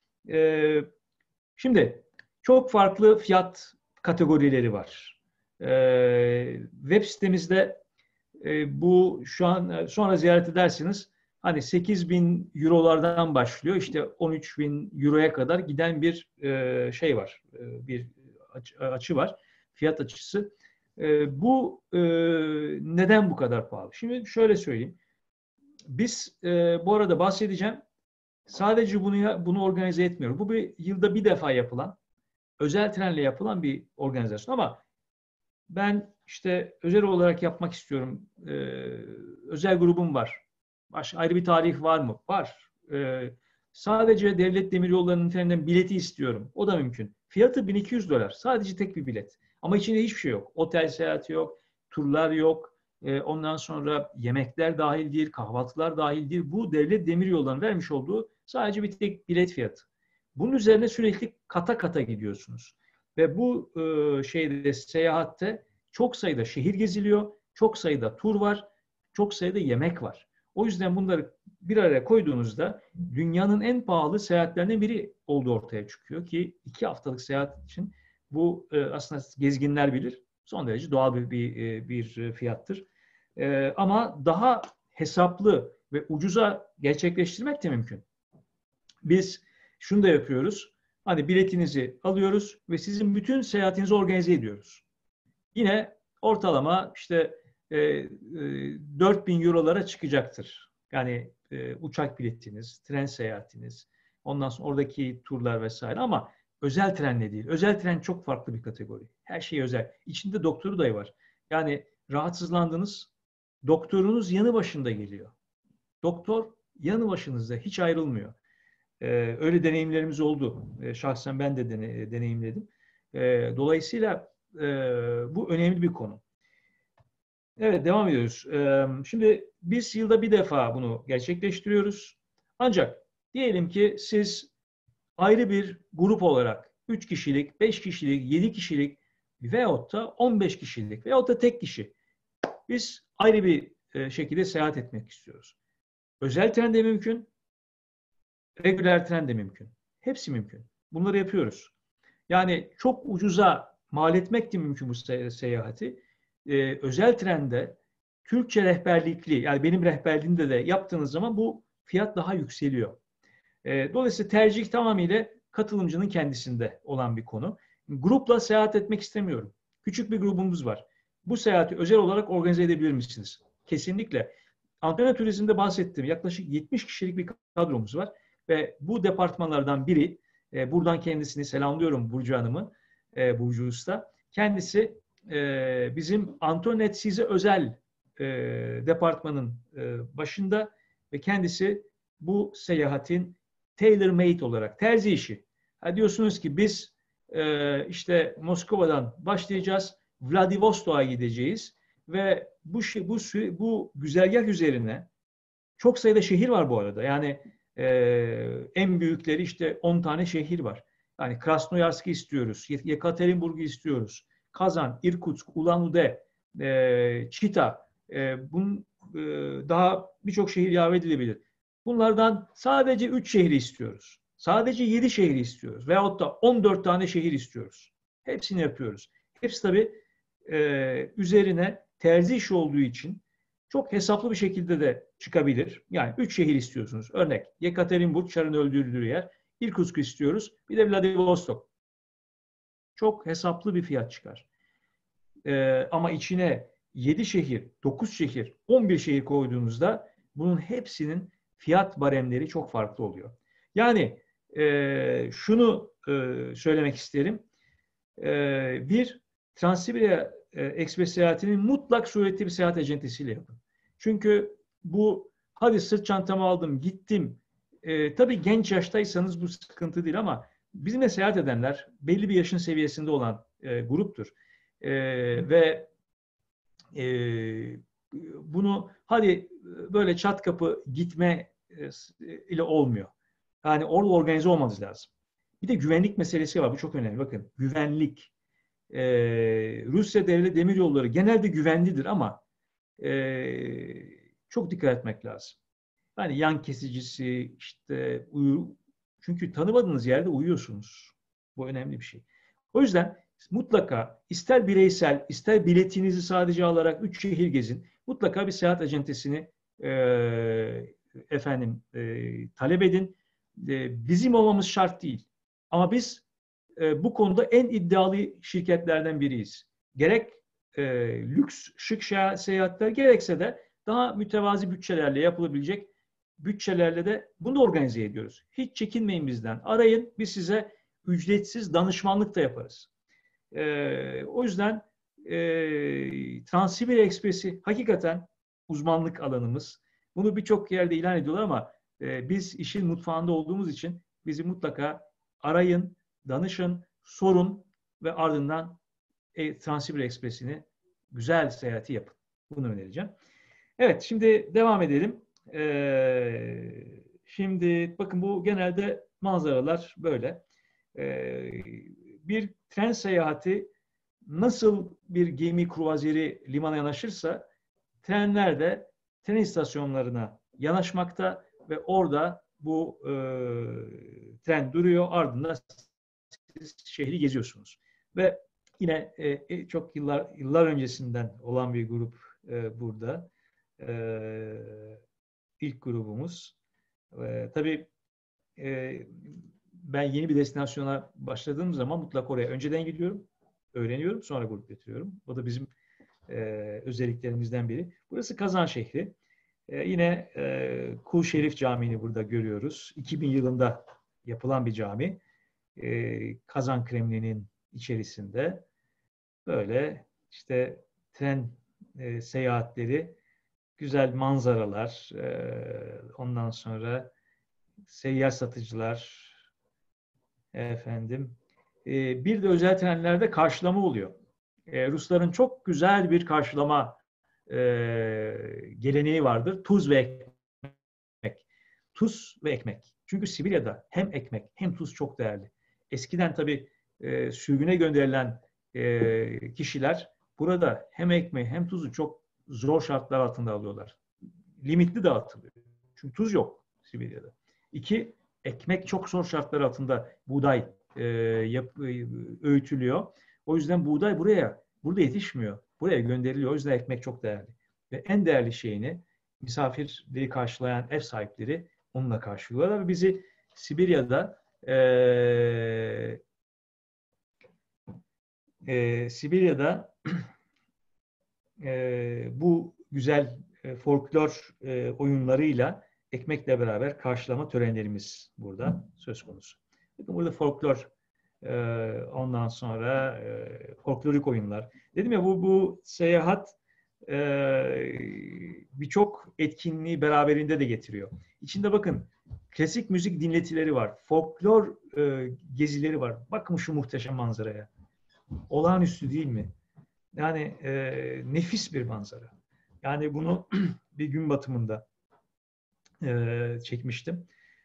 Şimdi çok farklı fiyat kategorileri var. Web sitemizde bu şu an sonra ziyaret edersiniz. Hani 8.000 eurolardan başlıyor. İşte 13.000 euroya kadar giden bir şey var. Bir açı var. Fiyat açısı. Bu neden bu kadar pahalı? Şimdi şöyle söyleyeyim. Biz bu arada bahsedeceğim. Sadece bunu organize etmiyoruz. Bu bir yılda bir defa yapılan, özel trenle yapılan bir organizasyon ama ben işte özel olarak yapmak istiyorum. Özel grubum var. Ayrı bir tarih var mı? Var. Sadece Devlet Demiryolları'nın treninden bileti istiyorum. O da mümkün. Fiyatı $1200. Sadece tek bir bilet. Ama içinde hiçbir şey yok. Otel seyahati yok. Turlar yok. Ondan sonra yemekler dahil değil. Kahvaltılar dahil değil. Bu Devlet Demiryolları'nın vermiş olduğu sadece bir tek bilet fiyatı. Bunun üzerine sürekli kata kata gidiyorsunuz. Ve bu seyahatte çok sayıda şehir geziliyor. Çok sayıda tur var. Çok sayıda yemek var. O yüzden bunları bir araya koyduğunuzda dünyanın en pahalı seyahatlerinden biri olduğu ortaya çıkıyor ki 2 haftalık seyahat için Bu aslında gezginler bilir. Son derece doğal bir fiyattır. Ama daha hesaplı ve ucuza gerçekleştirmek de mümkün. Biz şunu da yapıyoruz. Hani biletinizi alıyoruz ve sizin bütün seyahatinizi organize ediyoruz. Yine ortalama işte 4.000 eurolara çıkacaktır. Yani uçak biletiniz, tren seyahatiniz, ondan sonra oradaki turlar vesaire, ama özel trenle değil. Özel tren çok farklı bir kategori. Her şey özel. İçinde doktoru da var. Yani rahatsızlandınız, doktorunuz yanı başında geliyor. Doktor yanı başınızda, hiç ayrılmıyor. Öyle deneyimlerimiz oldu. Şahsen ben de deneyimledim. Dolayısıyla bu önemli bir konu. Evet, devam ediyoruz. Şimdi biz yılda bir defa bunu gerçekleştiriyoruz. Ancak diyelim ki siz ayrı bir grup olarak 3 kişilik, 5 kişilik, 7 kişilik veyahut da 15 kişilik veyahut da tek kişi. Biz ayrı bir şekilde seyahat etmek istiyoruz. Özel tren de mümkün, regüler tren de mümkün. Hepsi mümkün. Bunları yapıyoruz. Yani çok ucuza mal etmek de mümkün bu seyahati. Özel trende Türkçe rehberlikli, yani benim rehberliğimde de yaptığınız zaman bu fiyat daha yükseliyor. Dolayısıyla tercih tamamıyla katılımcının kendisinde olan bir konu. Grupla seyahat etmek istemiyorum. Küçük bir grubumuz var. Bu seyahati özel olarak organize edebilir misiniz? Kesinlikle. Antalya Turizm'de bahsettiğim yaklaşık 70 kişilik bir kadromuz var ve bu departmanlardan biri, buradan kendisini selamlıyorum, Burcu Hanım'ı, Burcu Usta. Kendisi bizim Antonet Size özel departmanın başında ve kendisi bu seyahatin tailor-made olarak, terzi işi. Ha, diyorsunuz ki biz işte Moskova'dan başlayacağız, Vladivostok'a gideceğiz ve bu güzergah üzerine çok sayıda şehir var bu arada. Yani en büyükleri işte 10 tane şehir var. Yani Krasnoyarsk'ı istiyoruz, Yekaterinburg'u istiyoruz, Kazan, Irkutsk, Ulan-Ude, Çita, daha birçok şehir ilave edilebilir. Bunlardan sadece 3 şehri istiyoruz. Sadece 7 şehri istiyoruz. Veyahut da 14 tane şehir istiyoruz. Hepsini yapıyoruz. Hepsi tabii üzerine terzi işi olduğu için çok hesaplı bir şekilde de çıkabilir. Yani 3 şehir istiyorsunuz. Örnek Yekaterinburg, Çar'ın öldürüldüğü yer. Irkutsk istiyoruz. Bir de Vladivostok. Çok hesaplı bir fiyat çıkar. Ama içine 7 şehir, 9 şehir, 11 şehir koyduğunuzda bunun hepsinin fiyat baremleri çok farklı oluyor. Yani şunu söylemek isterim. Bir, Transsibirya Ekspres seyahatinin mutlak surette bir seyahat acentesiyle yapın. Çünkü bu, hadi sırt çantamı aldım, gittim. Tabii genç yaştaysanız bu sıkıntı değil, ama bizimle seyahat edenler belli bir yaşın seviyesinde olan gruptur. Ve bunu hadi böyle çat kapı gitme ile olmuyor. Yani orada organize olmanız lazım. Bir de güvenlik meselesi var. Bu çok önemli. Bakın, güvenlik. Rusya Devlet Demiryolları genelde güvenlidir ama çok dikkat etmek lazım. Yani yan kesicisi, işte çünkü tanımadığınız yerde uyuyorsunuz. Bu önemli bir şey. O yüzden mutlaka ister bireysel, ister biletinizi sadece alarak 3 şehir gezin. Mutlaka bir seyahat acentesini talep edin. Bizim olmamız şart değil. Ama biz bu konuda en iddialı şirketlerden biriyiz. Gerek lüks, şık seyahatler, gerekse de daha mütevazi bütçelerle yapılabilecek bütçelerle de bunu organize ediyoruz. Hiç çekinmeyin bizden. Arayın, biz size ücretsiz danışmanlık da yaparız. O yüzden Transsibirya Ekspresi hakikaten uzmanlık alanımız. Bunu birçok yerde ilan ediyorlar ama biz işin mutfağında olduğumuz için bizi mutlaka arayın, danışın, sorun ve ardından Transsibirya Ekspresi'ni, güzel seyahati yapın. Bunu önereceğim. Evet, şimdi devam edelim. Şimdi bakın, bu genelde manzaralar böyle. Bir tren seyahati nasıl bir gemi kruvazeri limana yanaşırsa, trenler de tren istasyonlarına yanaşmakta ve orada bu tren duruyor. Ardından siz şehri geziyorsunuz. Ve yine çok yıllar öncesinden olan bir grup burada. İlk grubumuz. Tabii ben yeni bir destinasyona başladığım zaman mutlaka oraya önceden gidiyorum, öğreniyorum, sonra grup getiriyorum. O da bizim özelliklerimizden biri. Burası Kazan şehri. Yine Kul Şerif Camii'ni burada görüyoruz. 2000 yılında yapılan bir cami. Kazan Kremlin'in içerisinde böyle işte tren seyahatleri, güzel manzaralar, ondan sonra seyyar satıcılar, efendim. Bir de özel trenlerde karşılama oluyor. Rusların çok güzel bir karşılama geleneği vardır. Tuz ve ekmek. Tuz ve ekmek. Çünkü Sibirya'da hem ekmek hem tuz çok değerli. Eskiden tabii sürgüne gönderilen kişiler burada hem ekmeği hem tuzu çok zor şartlar altında alıyorlar. Limitli dağıtılıyor. Çünkü tuz yok Sibirya'da. İki, ekmek çok zor şartlar altında buğday öğütülüyor. O yüzden buğday burada yetişmiyor. Buraya gönderiliyor. O yüzden ekmek çok değerli. Ve en değerli şeyini misafirleri karşılayan ev sahipleri onunla karşılıyorlar. Ve bizi Sibirya'da bu güzel folklor oyunlarıyla ekmekle beraber karşılama törenlerimiz burada söz konusu. Bakın burada folklor, ondan sonra folklorik oyunlar. Dedim ya bu seyahat birçok etkinliği beraberinde de getiriyor. İçinde bakın klasik müzik dinletileri var, folklor gezileri var. Bakın şu muhteşem manzaraya. Olağanüstü değil mi? Yani nefis bir manzara. Yani bunu bir gün batımında çekmiştim.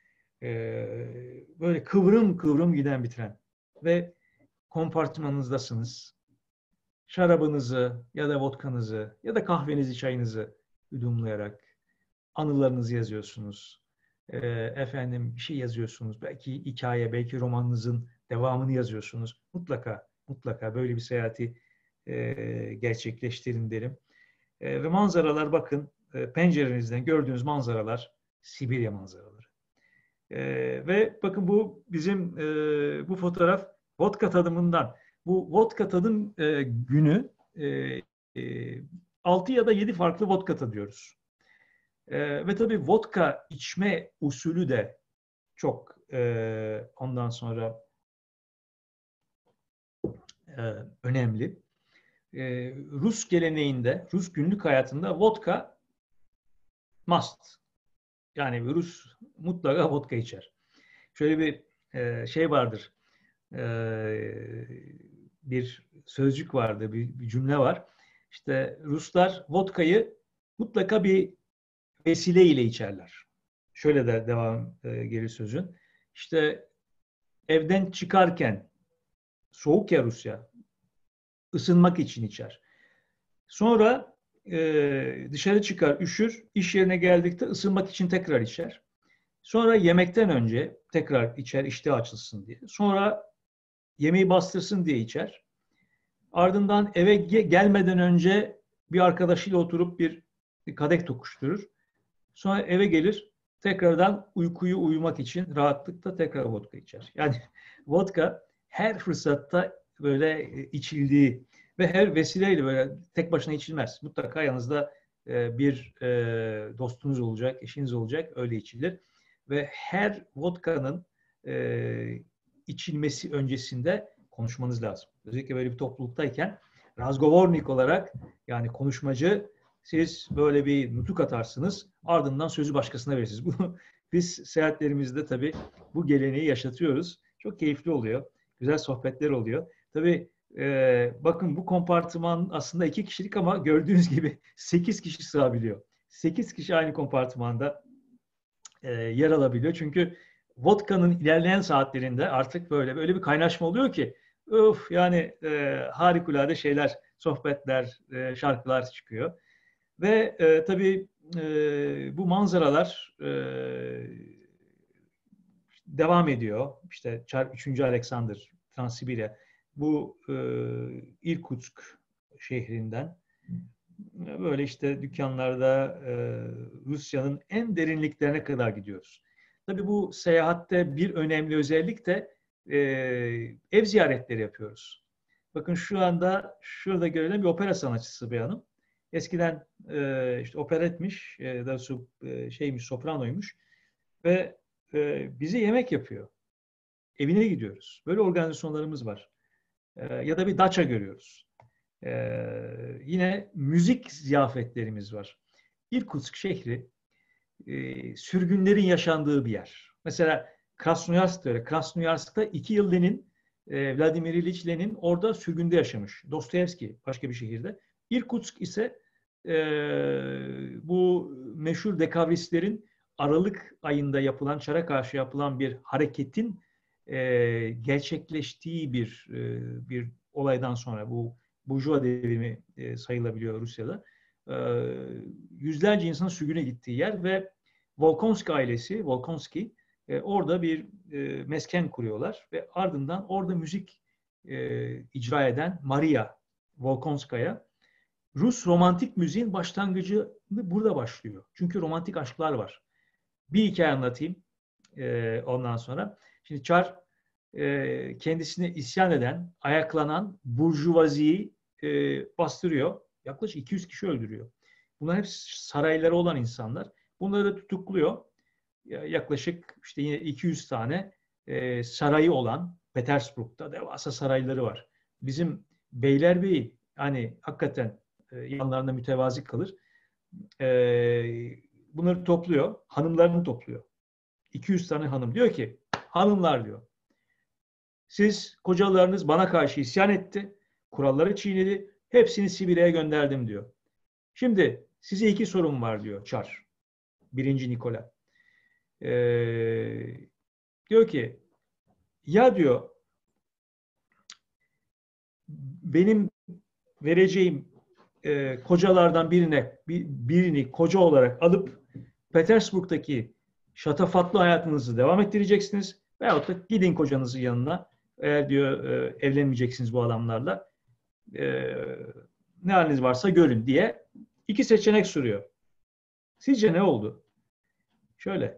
Böyle kıvrım kıvrım giden bir tren. Ve kompartmanınızdasınız. Şarabınızı ya da vodkanızı ya da kahvenizi, çayınızı yudumlayarak anılarınızı yazıyorsunuz. Efendim bir şey yazıyorsunuz. Belki hikaye, belki romanınızın devamını yazıyorsunuz. Mutlaka böyle bir seyahati gerçekleştirin derim. Ve manzaralar bakın, pencerenizden gördüğünüz manzaralar Sibirya manzaraları. Ve bakın bu bizim bu fotoğraf vodka tadımından. Bu vodka tadım günü 6 ya da 7 farklı vodka tadıyoruz. Ve tabii vodka içme usulü de çok ondan sonra önemli. Rus geleneğinde, Rus günlük hayatında vodka must. Yani Rus mutlaka vodka içer. Şöyle bir şey vardır. Bir sözcük vardı, bir cümle var. İşte Ruslar vodkayı mutlaka bir vesile ile içerler. Şöyle de devam gelir sözün. İşte evden çıkarken soğuk ya Rusya, ısınmak için içer. Sonra dışarı çıkar, üşür, iş yerine geldikte ısınmak için tekrar içer. Sonra yemekten önce tekrar içer, iştah açılsın diye. Sonra yemeği bastırsın diye içer. Ardından eve gelmeden önce bir arkadaşıyla oturup bir kadeh tokuşturur. Sonra eve gelir, tekrardan uyumak için rahatlıkla tekrar vodka içer. Yani vodka her fırsatta böyle içildiği ve her vesileyle böyle tek başına içilmez. Mutlaka yanınızda bir dostunuz olacak, eşiniz olacak, öyle içilir. Ve her vodkanın içilmesi öncesinde konuşmanız lazım. Özellikle böyle bir topluluktayken razgovornik olarak, yani konuşmacı, siz böyle bir nutuk atarsınız, ardından sözü başkasına verirsiniz. Bunu biz seyahatlerimizde tabii bu geleneği yaşatıyoruz. Çok keyifli oluyor. Güzel sohbetler oluyor. Tabii bakın bu kompartıman aslında 2 kişilik ama gördüğünüz gibi 8 kişi sığabiliyor. 8 kişi aynı kompartımanda yer alabiliyor. Çünkü vodka'nın ilerleyen saatlerinde artık böyle bir kaynaşma oluyor ki yani harikulade şeyler, sohbetler, şarkılar çıkıyor. Ve tabii bu manzaralar devam ediyor. İşte 3. Alexander, Transsibirya. bu İrkutsk şehrinden böyle işte dükkanlarda Rusya'nın en derinliklerine kadar gidiyoruz. Tabii bu seyahatte bir önemli özellik de ev ziyaretleri yapıyoruz. Bakın şu anda şurada görülen bir opera sanatçısı bir hanım. Eskiden işte operetmiş, daha doğrusu şeymiş, sopranoymuş ve bize yemek yapıyor. Evine gidiyoruz. Böyle organizasyonlarımız var. Ya da bir daça görüyoruz. Yine müzik ziyafetlerimiz var. İrkutsk şehri sürgünlerin yaşandığı bir yer. Mesela Krasnoyarsk da öyle. Krasnoyarsk'ta 2 yıl Lenin, Vladimir İliç Lenin orada sürgünde yaşamış. Dostoyevski başka bir şehirde. İrkutsk ise bu meşhur dekabristlerin Aralık ayında yapılan, Çar'a karşı yapılan bir hareketin gerçekleştiği bir olaydan sonra bu Burjuva devrimi sayılabiliyor Rusya'da. Yüzlerce insanın sürgüne gittiği yer ve Volkonski ailesi, Volkonski orada bir mesken kuruyorlar ve ardından orada müzik icra eden Maria Volkonskaya Rus romantik müziğin başlangıcı burada başlıyor. Çünkü romantik aşklar var. Bir hikaye anlatayım ondan sonra. Şimdi Çar kendisine isyan eden, ayaklanan burjuvaziyi bastırıyor. Yaklaşık 200 kişi öldürüyor. Bunlar hep sarayları olan insanlar. Bunları da tutukluyor. Yaklaşık işte yine 200 tane sarayı olan Petersburg'da devasa sarayları var. Bizim Beylerbeyi hani hakikaten yanlarında mütevazi kalır. Bunları topluyor. Hanımlarını topluyor. 200 tane hanım. Diyor ki hanımlar diyor. Siz kocalarınız bana karşı isyan etti. Kuralları çiğnedi. Hepsini Sibirya'ya gönderdim diyor. Şimdi size 2 sorum var diyor Çar. 1. Nikola. Diyor ki ya diyor benim vereceğim kocalardan birini koca olarak alıp Petersburg'daki şatafatlı hayatınızı devam ettireceksiniz veyahut da gidin kocanızın yanına eğer diyor evlenmeyeceksiniz bu adamlarla ne haliniz varsa görün diye 2 seçenek sunuyor. Sizce ne oldu? Şöyle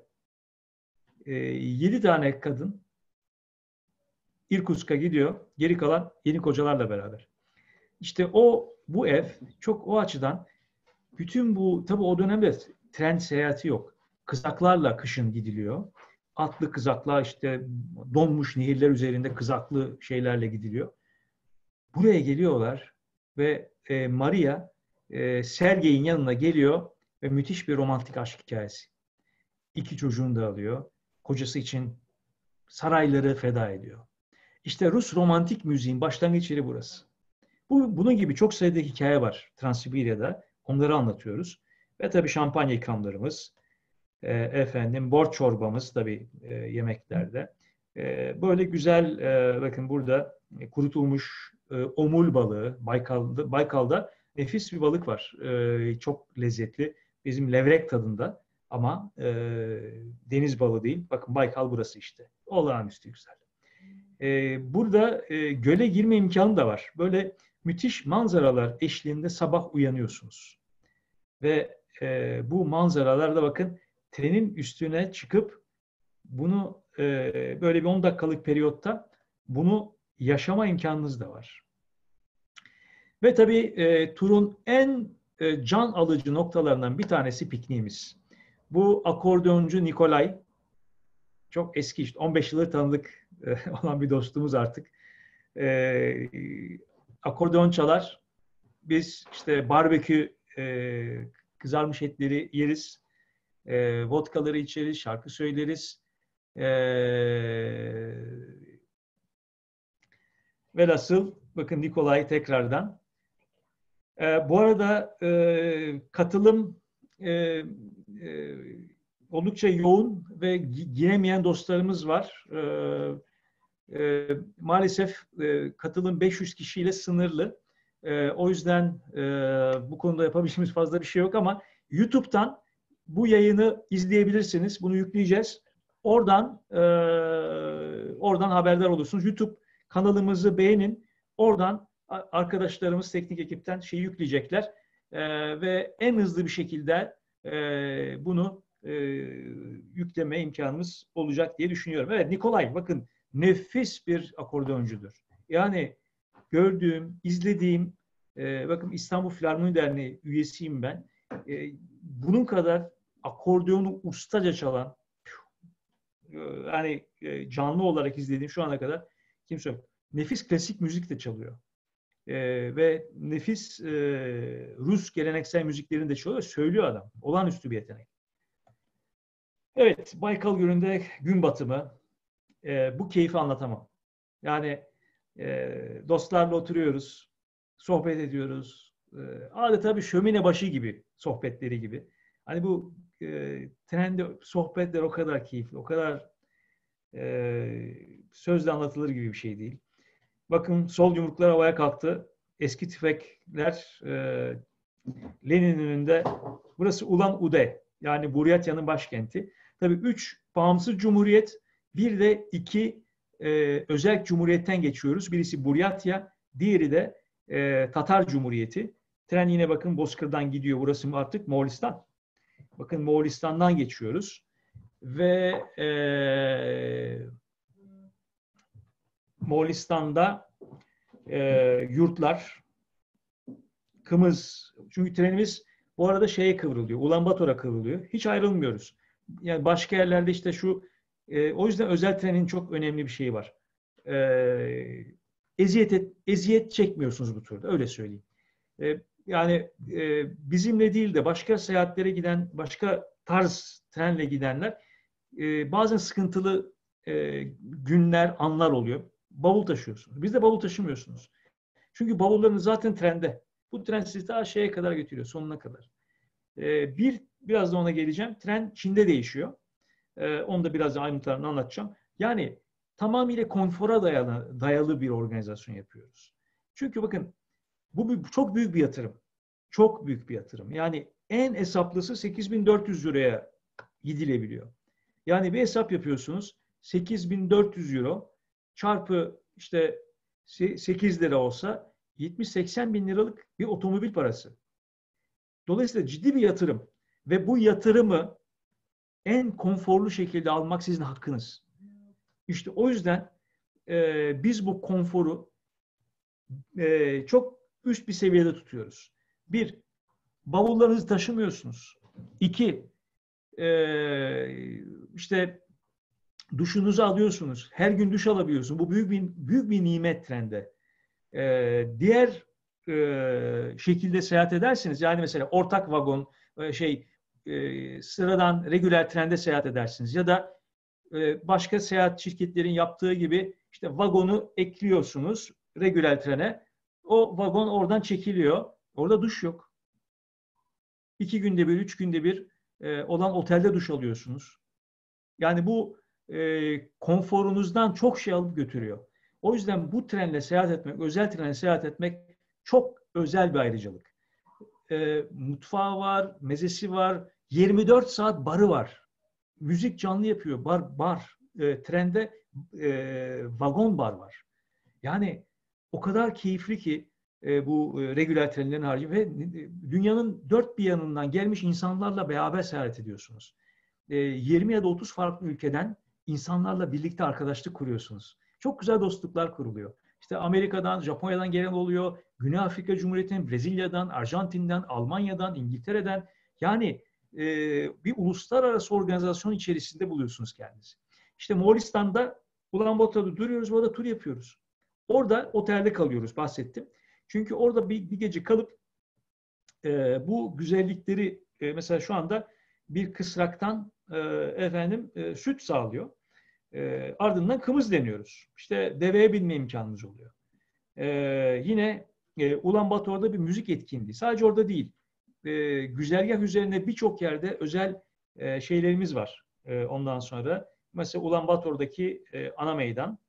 7 tane kadın İrkutsk'a gidiyor. Geri kalan yeni kocalarla beraber. İşte bu ev çok o açıdan bütün bu tabii o dönemde tren seyahati yok. Kızaklarla kışın gidiliyor. Atlı kızaklar işte donmuş nehirler üzerinde kızaklı şeylerle gidiliyor. Buraya geliyorlar ve Maria Sergey'in yanına geliyor ve müthiş bir romantik aşk hikayesi. 2 çocuğunu da alıyor. Kocası için sarayları feda ediyor. İşte Rus romantik müziğin başlangıç yeri burası. Bunun gibi çok sayıda hikaye var Transsibirya'da. Onları anlatıyoruz. Ve tabii şampanya ikramlarımız, borç çorbamız tabii yemeklerde. Böyle güzel, bakın burada kurutulmuş omul balığı, Baykal'da nefis bir balık var. Çok lezzetli. Bizim levrek tadında ama deniz balığı değil. Bakın Baykal burası işte. Olağanüstü güzel. Burada göle girme imkanı da var. Böyle müthiş manzaralar eşliğinde sabah uyanıyorsunuz. Ve bu manzaralarda bakın trenin üstüne çıkıp bunu böyle bir 10 dakikalık periyotta bunu yaşama imkanınız da var. Ve tabii turun en can alıcı noktalarından bir tanesi pikniğimiz. Bu akordeoncu Nikolay, çok eski işte 15 yıldır tanıdık olan bir dostumuz artık. Akordeon çalar. Biz işte barbekü kızarmış etleri yeriz. Vodkaları içeriz, şarkı söyleriz. Velhasıl bakın Nikolay tekrardan. Bu arada katılım oldukça yoğun ve giremeyen dostlarımız var. Maalesef katılım 500 kişiyle sınırlı. O yüzden bu konuda yapabileceğimiz fazla bir şey yok ama YouTube'dan bu yayını izleyebilirsiniz. Bunu yükleyeceğiz. Oradan haberdar olursunuz. YouTube kanalımızı beğenin. Oradan arkadaşlarımız teknik ekipten şeyi yükleyecekler ve en hızlı bir şekilde bunu yükleme imkanımız olacak diye düşünüyorum. Evet, Nikolay bakın nefis bir akordeoncudur. Yani gördüğüm, izlediğim, bakın İstanbul Filarmoni Derneği üyesiyim ben. Bunun kadar akordeonu ustaca çalan, yani canlı olarak izlediğim şu ana kadar kimse yok. Nefis klasik müzik de çalıyor. Ve nefis Rus geleneksel müziklerini de çalıyor. Söylüyor adam. Olağanüstü bir yetenek. Evet, Baykal Gölü'nde gün batımı. Bu keyfi anlatamam. Yani dostlarla oturuyoruz, sohbet ediyoruz. Adeta bir şömine başı gibi, sohbetleri gibi. Hani bu trende sohbetler o kadar keyifli, o kadar sözle anlatılır gibi bir şey değil. Bakın sol yumruklar havaya kalktı. Eski tüfekler Lenin'in önünde. Burası Ulan-Ude. Yani Buryatya'nın başkenti. Tabii 3 bağımsız cumhuriyet, bir de 2 özel cumhuriyetten geçiyoruz. Birisi Buryatya, diğeri de Tatar Cumhuriyeti. Tren yine bakın Bozkır'dan gidiyor. Burası artık Moğolistan. Bakın Moğolistan'dan geçiyoruz. Ve Moğolistan'da yurtlar, Kımız. Çünkü trenimiz bu arada şeye kıvrılıyor. Ulanbator'a kıvrılıyor. Hiç ayrılmıyoruz. Yani başka yerlerde işte şu o yüzden özel trenin çok önemli bir şeyi var. Eziyet çekmiyorsunuz bu turda. Öyle söyleyeyim. Yani bizimle değil de başka seyahatlere giden, başka tarz trenle gidenler bazen sıkıntılı günler, anlar oluyor. Bavul taşıyorsunuz. Biz de bavul taşımıyorsunuz. Çünkü bavullarınız zaten trende. Bu tren sizi daha şeye kadar götürüyor, sonuna kadar. Biraz da ona geleceğim. Tren Çin'de değişiyor. Onu da biraz da ayrıntılarını anlatacağım. Yani tamamıyla konfora dayalı bir organizasyon yapıyoruz. Çünkü bakın bu çok büyük bir yatırım. Çok büyük bir yatırım. Yani en hesaplısı 8.400 euroya gidilebiliyor. Yani bir hesap yapıyorsunuz. 8.400 euro çarpı işte 8 lira olsa 70-80 bin liralık bir otomobil parası. Dolayısıyla ciddi bir yatırım. Ve bu yatırımı en konforlu şekilde almak sizin hakkınız. İşte o yüzden biz bu konforu çok üst bir seviyede tutuyoruz. Bir, bavullarınızı taşımıyorsunuz. İki, işte duşunuzu alıyorsunuz. Her gün duş alabiliyorsunuz. Bu büyük bir nimet trende. Diğer şekilde seyahat edersiniz. Yani mesela ortak vagon, sıradan regüler trende seyahat edersiniz. Ya da başka seyahat şirketlerin yaptığı gibi işte vagonu ekliyorsunuz regüler trene. O vagon oradan çekiliyor. Orada duş yok. 2 günde bir, 3 günde bir olan otelde duş alıyorsunuz. Yani bu konforunuzdan çok şey alıp götürüyor. O yüzden bu trenle seyahat etmek, özel trenle seyahat etmek çok özel bir ayrıcalık. Mutfağı var, mezesi var, 24 saat barı var. Müzik canlı yapıyor, bar. Trende vagon bar var. Yani o kadar keyifli ki bu regüler trenlerin harici ve dünyanın dört bir yanından gelmiş insanlarla beraber seyahat ediyorsunuz. 20 ya da 30 farklı ülkeden insanlarla birlikte arkadaşlık kuruyorsunuz. Çok güzel dostluklar kuruluyor. İşte Amerika'dan, Japonya'dan gelen oluyor, Güney Afrika Cumhuriyeti'nin, Brezilya'dan, Arjantin'den, Almanya'dan, İngiltere'den. Yani bir uluslararası organizasyon içerisinde buluyorsunuz kendinizi. İşte Moğolistan'da Ulanbator'da duruyoruz, orada tur yapıyoruz. Orada otelde kalıyoruz, bahsettim. Çünkü orada bir gece kalıp bu güzellikleri mesela şu anda bir kısraktan süt sağlıyor. Ardından kımız deniyoruz. İşte deveye binme imkanımız oluyor. Yine Ulanbator'da bir müzik etkinliği. Sadece orada değil. Güzergah üzerinde birçok yerde özel şeylerimiz var. Ondan sonra mesela Ulanbator'daki ana meydan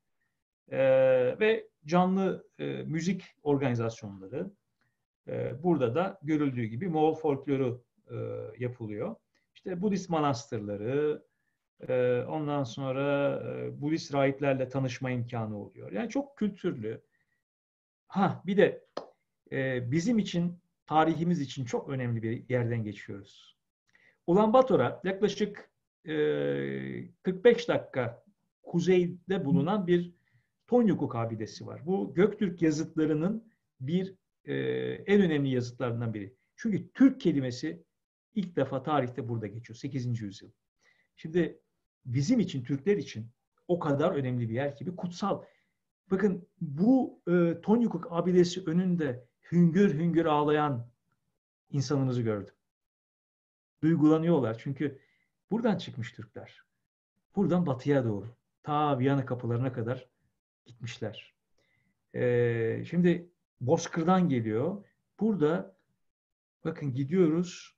ve canlı müzik organizasyonları. Burada da görüldüğü gibi Moğol folkloru yapılıyor. İşte Budist manastırları, ondan sonra Budist rahiplerle tanışma imkanı oluyor. Yani çok kültürlü, Bir de bizim için, tarihimiz için çok önemli bir yerden geçiyoruz. Ulanbator'a yaklaşık 45 dakika kuzeyde bulunan bir Tonyukuk abidesi var. Bu Göktürk yazıtlarının en önemli yazıtlarından biri. Çünkü Türk kelimesi ilk defa tarihte burada geçiyor. 8. yüzyıl. Şimdi bizim için, Türkler için o kadar önemli bir yer ki, bir kutsal. Bakın bu Tonyukuk abidesi önünde hüngür hüngür ağlayan insanımızı gördüm. Duygulanıyorlar çünkü buradan çıkmış Türkler. Buradan batıya doğru, ta Viyana kapılarına kadar gitmişler. Şimdi Bozkır'dan geliyor. Burada bakın gidiyoruz,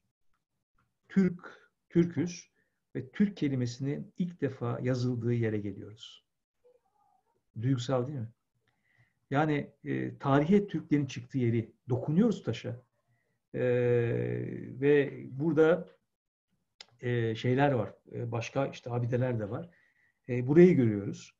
Türküz ve Türk kelimesinin ilk defa yazıldığı yere geliyoruz. Duygusal değil mi? Yani tarihe Türklerin çıktığı yeri, dokunuyoruz taşa. Ve burada şeyler var, başka işte abideler de var. Burayı görüyoruz.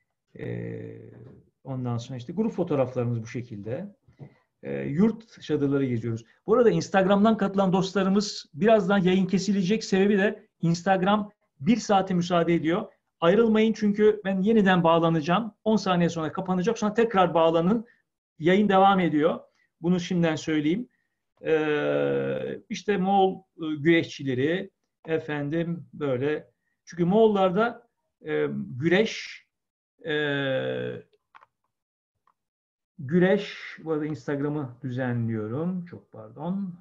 Ondan sonra işte grup fotoğraflarımız bu şekilde. Yurt çadırları geziyoruz. Bu arada Instagram'dan katılan dostlarımız, birazdan yayın kesilecek, sebebi de Instagram 1 saate müsaade ediyor. Ayrılmayın çünkü ben yeniden bağlanacağım. 10 saniye sonra kapanacak. Sonra tekrar bağlanın. Yayın devam ediyor. Bunu şimdiden söyleyeyim. İşte Moğol güreşçileri, efendim böyle. Çünkü Moğollarda güreş, bu arada Instagram'ı düzenliyorum. Çok pardon.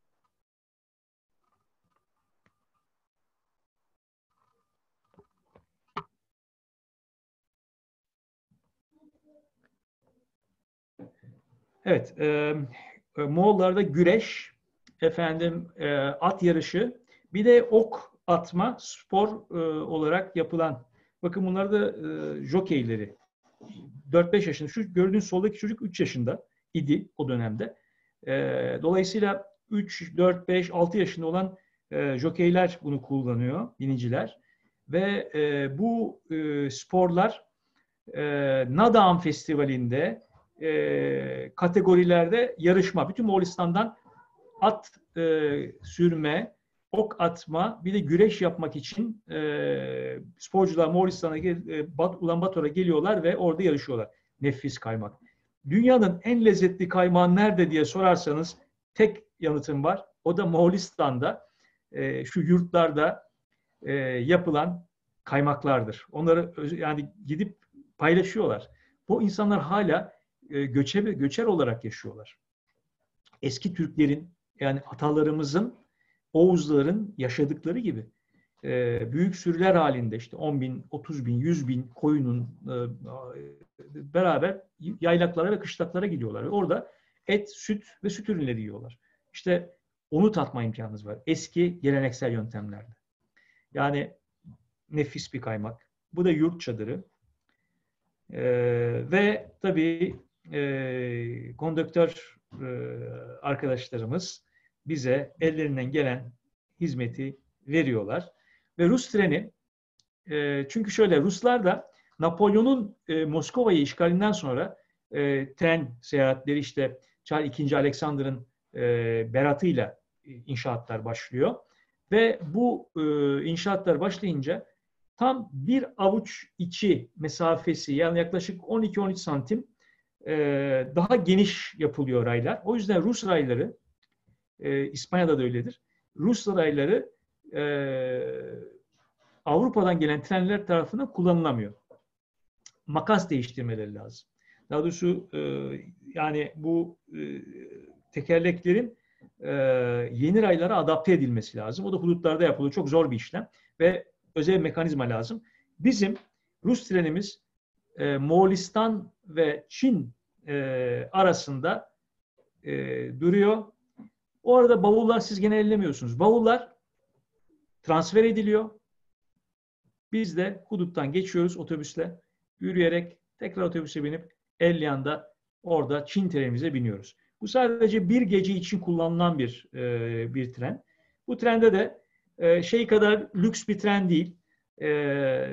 Evet, Moğollarda güreş, at yarışı, bir de ok atma spor olarak yapılan. Bakın bunlar da jokeyleri. 4-5 yaşında. Şu gördüğünüz soldaki çocuk 3 yaşında idi o dönemde. Dolayısıyla 3, 4, 5, 6 yaşında olan jokeyler bunu kullanıyor, biniciler. Ve bu sporlar Nadağan Festivali'nde kategorilerde yarışma. Bütün Moğolistan'dan at sürme, ok atma, bir de güreş yapmak için sporcular Moğolistan'a Ulanbator'a geliyorlar ve orada yarışıyorlar. Nefis kaymak. Dünyanın en lezzetli kaymağı nerede diye sorarsanız tek yanıtım var. O da Moğolistan'da şu yurtlarda yapılan kaymaklardır. Onları yani gidip paylaşıyorlar. Bu insanlar hala göçer olarak yaşıyorlar. Eski Türklerin, yani atalarımızın, Oğuzların yaşadıkları gibi büyük sürüler halinde işte 10 bin, 30 bin, 100 bin koyunun beraber yaylaklara ve kışlaklara gidiyorlar. Ve orada et, süt ve süt ürünleri yiyorlar. İşte onu tatma imkanınız var. Eski geleneksel yöntemlerde. Yani nefis bir kaymak. Bu da yurt çadırı. Ve tabii konduktör arkadaşlarımız bize ellerinden gelen hizmeti veriyorlar. Ve Rus treni, çünkü şöyle, Ruslar da Napolyon'un Moskova'yı işgalinden sonra tren seyahatleri, işte Çar II. Alexander'ın beratıyla inşaatlar başlıyor. Ve bu inşaatlar başlayınca tam bir avuç içi mesafesi, yani yaklaşık 12-13 santim daha geniş yapılıyor raylar. O yüzden Rus rayları, İspanya'da da öyledir. Rus rayları Avrupa'dan gelen trenler tarafından kullanılamıyor. Makas değiştirmeleri lazım. Daha doğrusu yani bu tekerleklerin yeni raylara adapte edilmesi lazım. O da hudutlarda yapılıyor. Çok zor bir işlem ve özel bir mekanizma lazım. Bizim Rus trenimiz Moğolistan ve Çin arasında duruyor. O arada bavullar siz gene ellemiyorsunuz. Bavullar transfer ediliyor. Biz de huduttan geçiyoruz otobüsle. Yürüyerek tekrar otobüse binip Elyan'da orada Çin trenimize biniyoruz. Bu sadece bir gece için kullanılan bir tren. Bu trende de şey kadar lüks bir tren değil.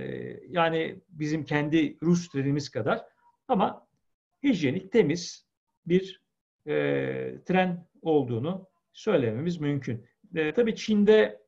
Yani bizim kendi Rus trenimiz kadar. Ama hijyenik, temiz, bir tren olduğunu söylememiz mümkün. Tabii Çin'de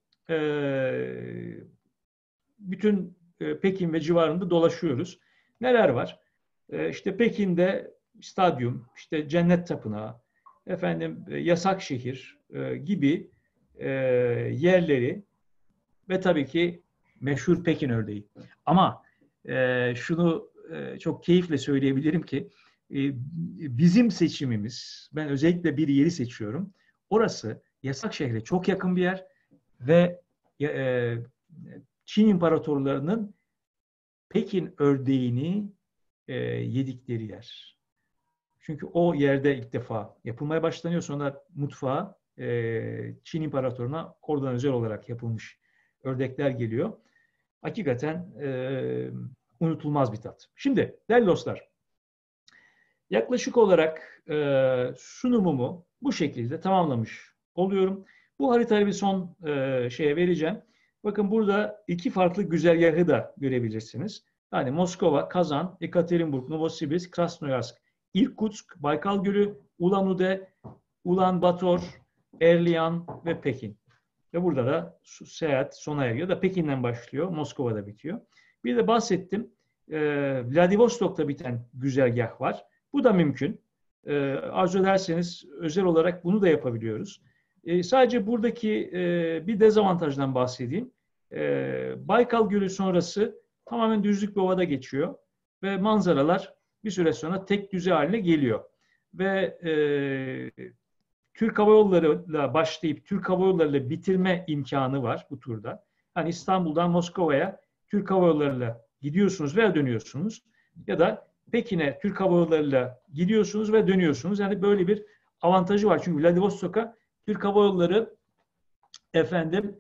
bütün Pekin ve civarında dolaşıyoruz. Neler var? İşte Pekin'de stadyum, işte Cennet Tapınağı, efendim Yasak Şehir gibi yerleri ve tabii ki meşhur Pekin ördeği. Ama şunu çok keyifle söyleyebilirim ki bizim seçimimiz, ben özellikle bir yeri seçiyorum. Orası Yasak Şehre çok yakın bir yer ve Çin imparatorlarının Pekin ördeğini yedikleri yer. Çünkü o yerde ilk defa yapılmaya başlanıyor. Sonra mutfağa Çin imparatoruna oradan özel olarak yapılmış ördekler geliyor. Hakikaten unutulmaz bir tat. Şimdi değerli dostlar, yaklaşık olarak sunumumu bu şekilde tamamlamış oluyorum. Bu haritayı bir son şeye vereceğim. Bakın burada iki farklı güzergahı da görebilirsiniz. Yani Moskova, Kazan, Ekaterinburg, Novosibirsk, Krasnoyarsk, Irkutsk, Baykal Gölü, Ulan-Ude, Ulan-Bator, Erliyan ve Pekin. Ve burada da seyahat sona eriyor da Pekin'den başlıyor, Moskova'da bitiyor. Bir de bahsettim, Vladivostok'ta biten güzergah var. Bu da mümkün. Arzu ederseniz özel olarak bunu da yapabiliyoruz. Sadece buradaki bir dezavantajdan bahsedeyim. Baykal Gölü sonrası tamamen düzlük bir ovada geçiyor ve manzaralar bir süre sonra tek düze haline geliyor. Ve Türk Hava Yolları'yla başlayıp Türk Hava Yolları'yla bitirme imkanı var bu turda. Hani İstanbul'dan Moskova'ya Türk Hava Yolları'yla gidiyorsunuz veya dönüyorsunuz. Ya da Pekin'e Türk Hava Yolları'yla gidiyorsunuz ve dönüyorsunuz. Yani böyle bir avantajı var. Çünkü Vladivostok'a Türk Hava Yolları efendim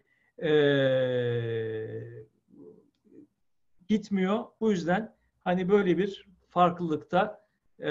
gitmiyor. Bu yüzden hani böyle bir farklılıkta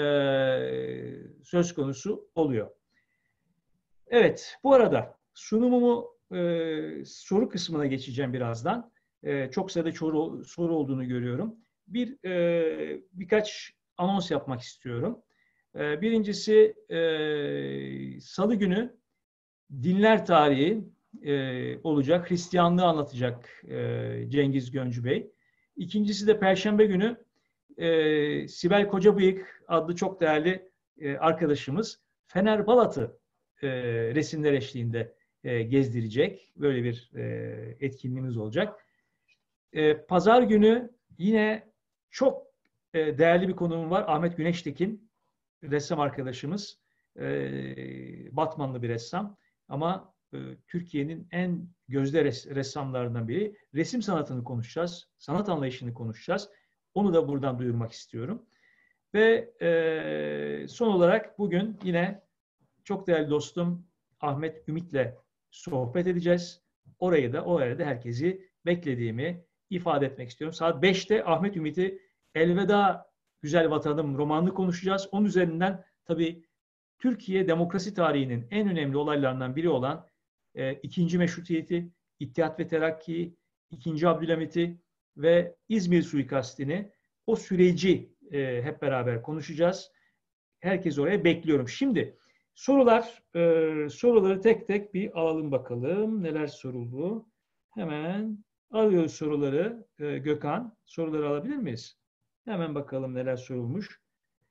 söz konusu oluyor. Evet, bu arada sunumumu soru kısmına geçeceğim birazdan. Çok sayıda soru olduğunu görüyorum. Birkaç anons yapmak istiyorum. Birincisi Salı günü dinler tarihi olacak. Hristiyanlığı anlatacak Cengiz Göncü Bey. İkincisi de Perşembe günü Sibel Kocabıyık adlı çok değerli arkadaşımız Fener Balat'ı resimler eşliğinde gezdirecek. Böyle bir etkinliğimiz olacak. Pazar günü yine çok değerli bir konuğum var. Ahmet Güneştekin, ressam arkadaşımız. Batmanlı bir ressam. Ama Türkiye'nin en gözde ressamlarından biri. Resim sanatını konuşacağız. Sanat anlayışını konuşacağız. Onu da buradan duyurmak istiyorum. Ve son olarak bugün yine çok değerli dostum Ahmet Ümit'le sohbet edeceğiz. O arada herkesi beklediğimi ifade etmek istiyorum. Saat 5'te Ahmet Ümit'i Elveda Güzel Vatanım romanını konuşacağız. Onun üzerinden tabii Türkiye demokrasi tarihinin en önemli olaylarından biri olan ikinci Meşrutiyeti, İttihat ve Terakki, ikinci Abdülhamit'i ve İzmir suikastini, o süreci hep beraber konuşacağız. Herkesi oraya bekliyorum. Şimdi soruları tek tek bir alalım bakalım. Neler soruldu? Hemen alıyoruz soruları. Gökhan, soruları alabilir miyiz? Hemen bakalım neler sorulmuş.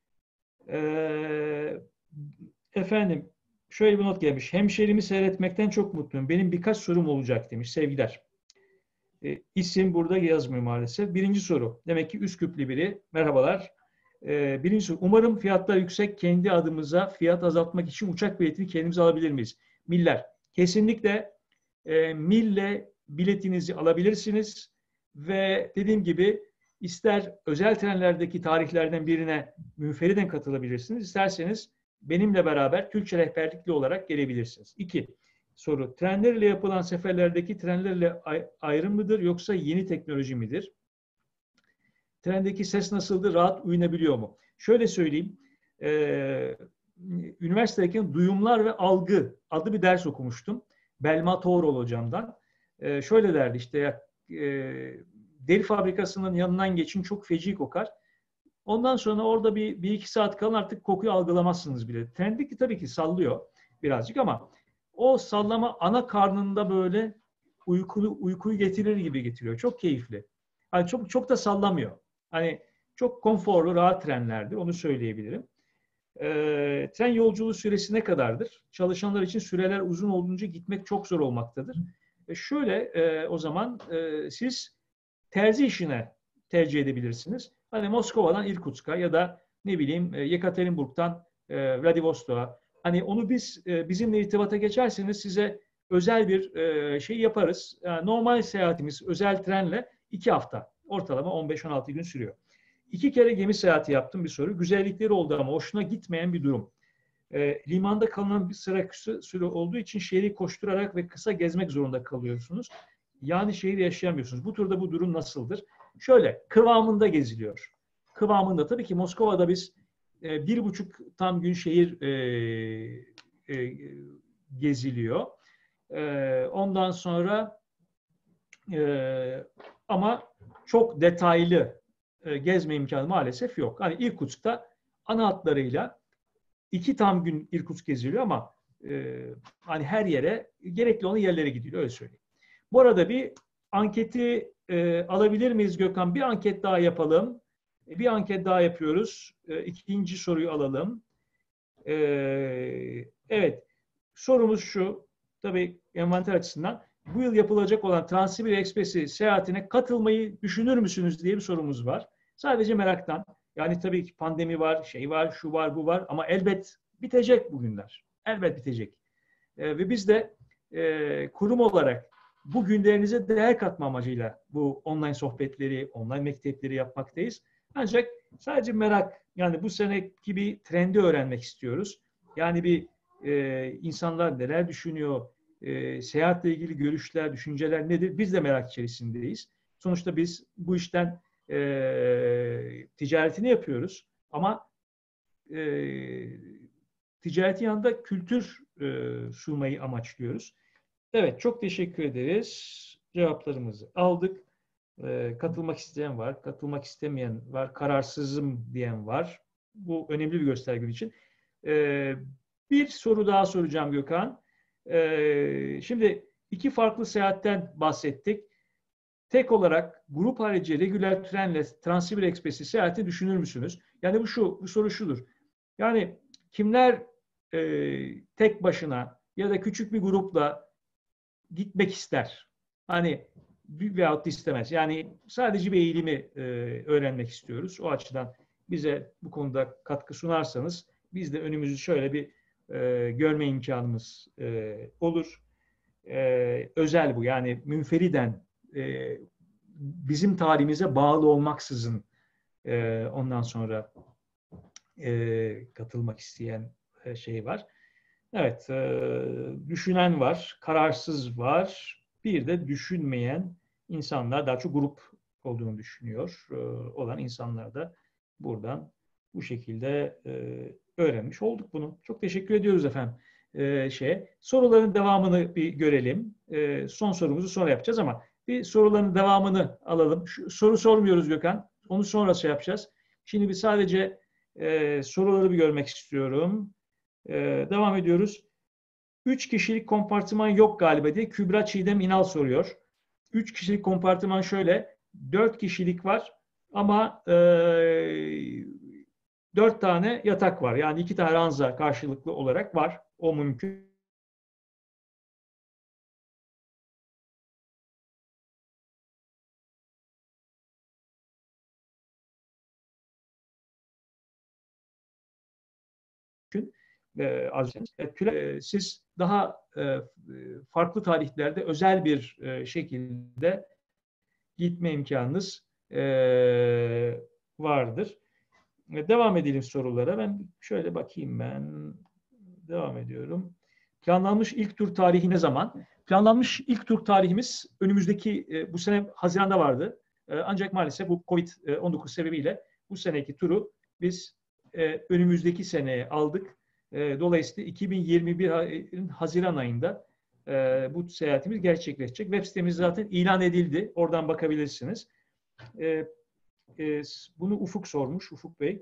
Efendim, şöyle bir not gelmiş. Hemşerimi seyretmekten çok mutluyum. Benim birkaç sorum olacak demiş. Sevgiler. İsim burada yazmıyor maalesef. Birinci soru. Demek ki Üsküplü biri. Merhabalar. Birinci soru. Umarım fiyatlar yüksek. Kendi adımıza fiyat azaltmak için uçak biletini kendimiz alabilir miyiz? Miller. Kesinlikle Mille biletinizi alabilirsiniz. Ve dediğim gibi ister özel trenlerdeki tarihlerden birine münferiden katılabilirsiniz. İsterseniz benimle beraber Türkçe rehberlikli olarak gelebilirsiniz. 2. Soru. Trenlerle yapılan seferlerdeki trenlerle ayrım mıdır yoksa yeni teknoloji midir? Trendeki ses nasıldı? Rahat uyunabiliyor mu? Şöyle söyleyeyim. Üniversitedeyken Duyumlar ve Algı adlı bir ders okumuştum. Belma Toğrul hocamdan. Şöyle derdi işte deri fabrikasının yanından geçin çok feci kokar. Ondan sonra orada bir iki saat kalın, artık kokuyu algılamazsınız bile. Trendeki tabii ki sallıyor birazcık ama o sallama ana karnında böyle uykuyu getirir gibi getiriyor. Çok keyifli. Hani çok da sallamıyor. Hani çok konforlu, rahat trenlerdir. Onu söyleyebilirim. Tren yolculuğu süresi ne kadardır? Çalışanlar için süreler uzun olunca gitmek çok zor olmaktadır. O zaman siz terzi işine tercih edebilirsiniz. Hani Moskova'dan Irkutsk'a ya da ne bileyim Yekaterinburg'dan Vladivostok'a. Hani onu bizimle irtibata geçerseniz size özel bir şey yaparız. Yani normal seyahatimiz özel trenle 2 hafta. Ortalama 15-16 gün sürüyor. 2 kere gemi seyahati yaptım, bir soru. Güzellikleri oldu ama hoşuna gitmeyen bir durum. Limanda kalınan bir süre olduğu için şehri koşturarak ve kısa gezmek zorunda kalıyorsunuz. Yani şehri yaşayamıyorsunuz. Bu turda bu durum nasıldır? Şöyle, kıvamında geziliyor. Kıvamında. Tabii ki Moskova'da biz 1,5 tam gün şehir geziliyor. Ondan sonra ama çok detaylı gezme imkanı maalesef yok. Hani Irkutsk'ta ana hatlarıyla 2 tam gün Irkutsk geziliyor ama hani her yere, gerekli olan yerlere gidiliyor, öyle söyleyeyim. Bu arada bir anketi alabilir miyiz Gökhan? Bir anket daha yapalım. Bir anket daha yapıyoruz. İkinci soruyu alalım. Evet. Sorumuz şu. Tabii envanter açısından. Bu yıl yapılacak olan Transsibir Ekspresi seyahatine katılmayı düşünür müsünüz diye bir sorumuz var. Sadece meraktan. Yani tabii ki pandemi var, şey var, şu var, bu var ama elbet bitecek bu günler. Elbet bitecek. Ve biz de kurum olarak bu günlerinize değer katma amacıyla bu online sohbetleri, online mektepleri yapmaktayız. Ancak sadece merak, yani bu seneki bir trendi öğrenmek istiyoruz. Yani insanlar neler düşünüyor, seyahatle ilgili görüşler, düşünceler nedir? Biz de merak içerisindeyiz. Sonuçta biz bu işten ticaretini yapıyoruz ama ticaretin yanında kültür sunmayı amaçlıyoruz. Evet, çok teşekkür ederiz. Cevaplarımızı aldık. Katılmak isteyen var, katılmak istemeyen var, kararsızım diyen var. Bu önemli bir gösterge için. Bir soru daha soracağım Gökhan. Şimdi 2 farklı seyahatten bahsettik. Tek olarak grup harici regüler trenle Transsibir Ekspresi seyahati düşünür müsünüz? Yani bu soru şudur. Yani kimler tek başına ya da küçük bir grupla gitmek ister? Hani veyahut da istemez. Yani sadece bir eğilimi öğrenmek istiyoruz. O açıdan bize bu konuda katkı sunarsanız biz de önümüzü şöyle bir görme imkanımız olur. Özel bu. Yani münferiden bizim tarihimize bağlı olmaksızın ondan sonra katılmak isteyen şey var. Evet, düşünen var, kararsız var. Bir de düşünmeyen insanlar, daha çok grup olduğunu düşünüyor olan insanlar da buradan bu şekilde öğrenmiş olduk bunu. Çok teşekkür ediyoruz efendim. Soruların devamını bir görelim. Son sorumuzu sonra yapacağız ama bir soruların devamını alalım. Soru sormuyoruz Gökhan. Onu sonra şey yapacağız. Şimdi sadece soruları bir görmek istiyorum. Devam ediyoruz. 3 kişilik kompartıman yok galiba diye Kübra Çiğdem İnal soruyor. 3 kişilik kompartıman şöyle. 4 kişilik var ama 4 tane yatak var. Yani 2 tane ranza karşılıklı olarak var. O mümkün. Siz daha farklı tarihlerde özel bir şekilde gitme imkanınız vardır. Devam edelim sorulara. Ben şöyle bakayım ben. Devam ediyorum. Planlanmış ilk tur tarihi ne zaman? Planlanmış ilk tur tarihimiz önümüzdeki bu sene Haziran'da vardı. Ancak maalesef bu Covid-19 sebebiyle bu seneki turu biz önümüzdeki seneye aldık. Dolayısıyla 2021'in Haziran ayında bu seyahatimiz gerçekleşecek. Web sitemiz zaten ilan edildi. Oradan bakabilirsiniz. bunu Ufuk sormuş, Ufuk Bey.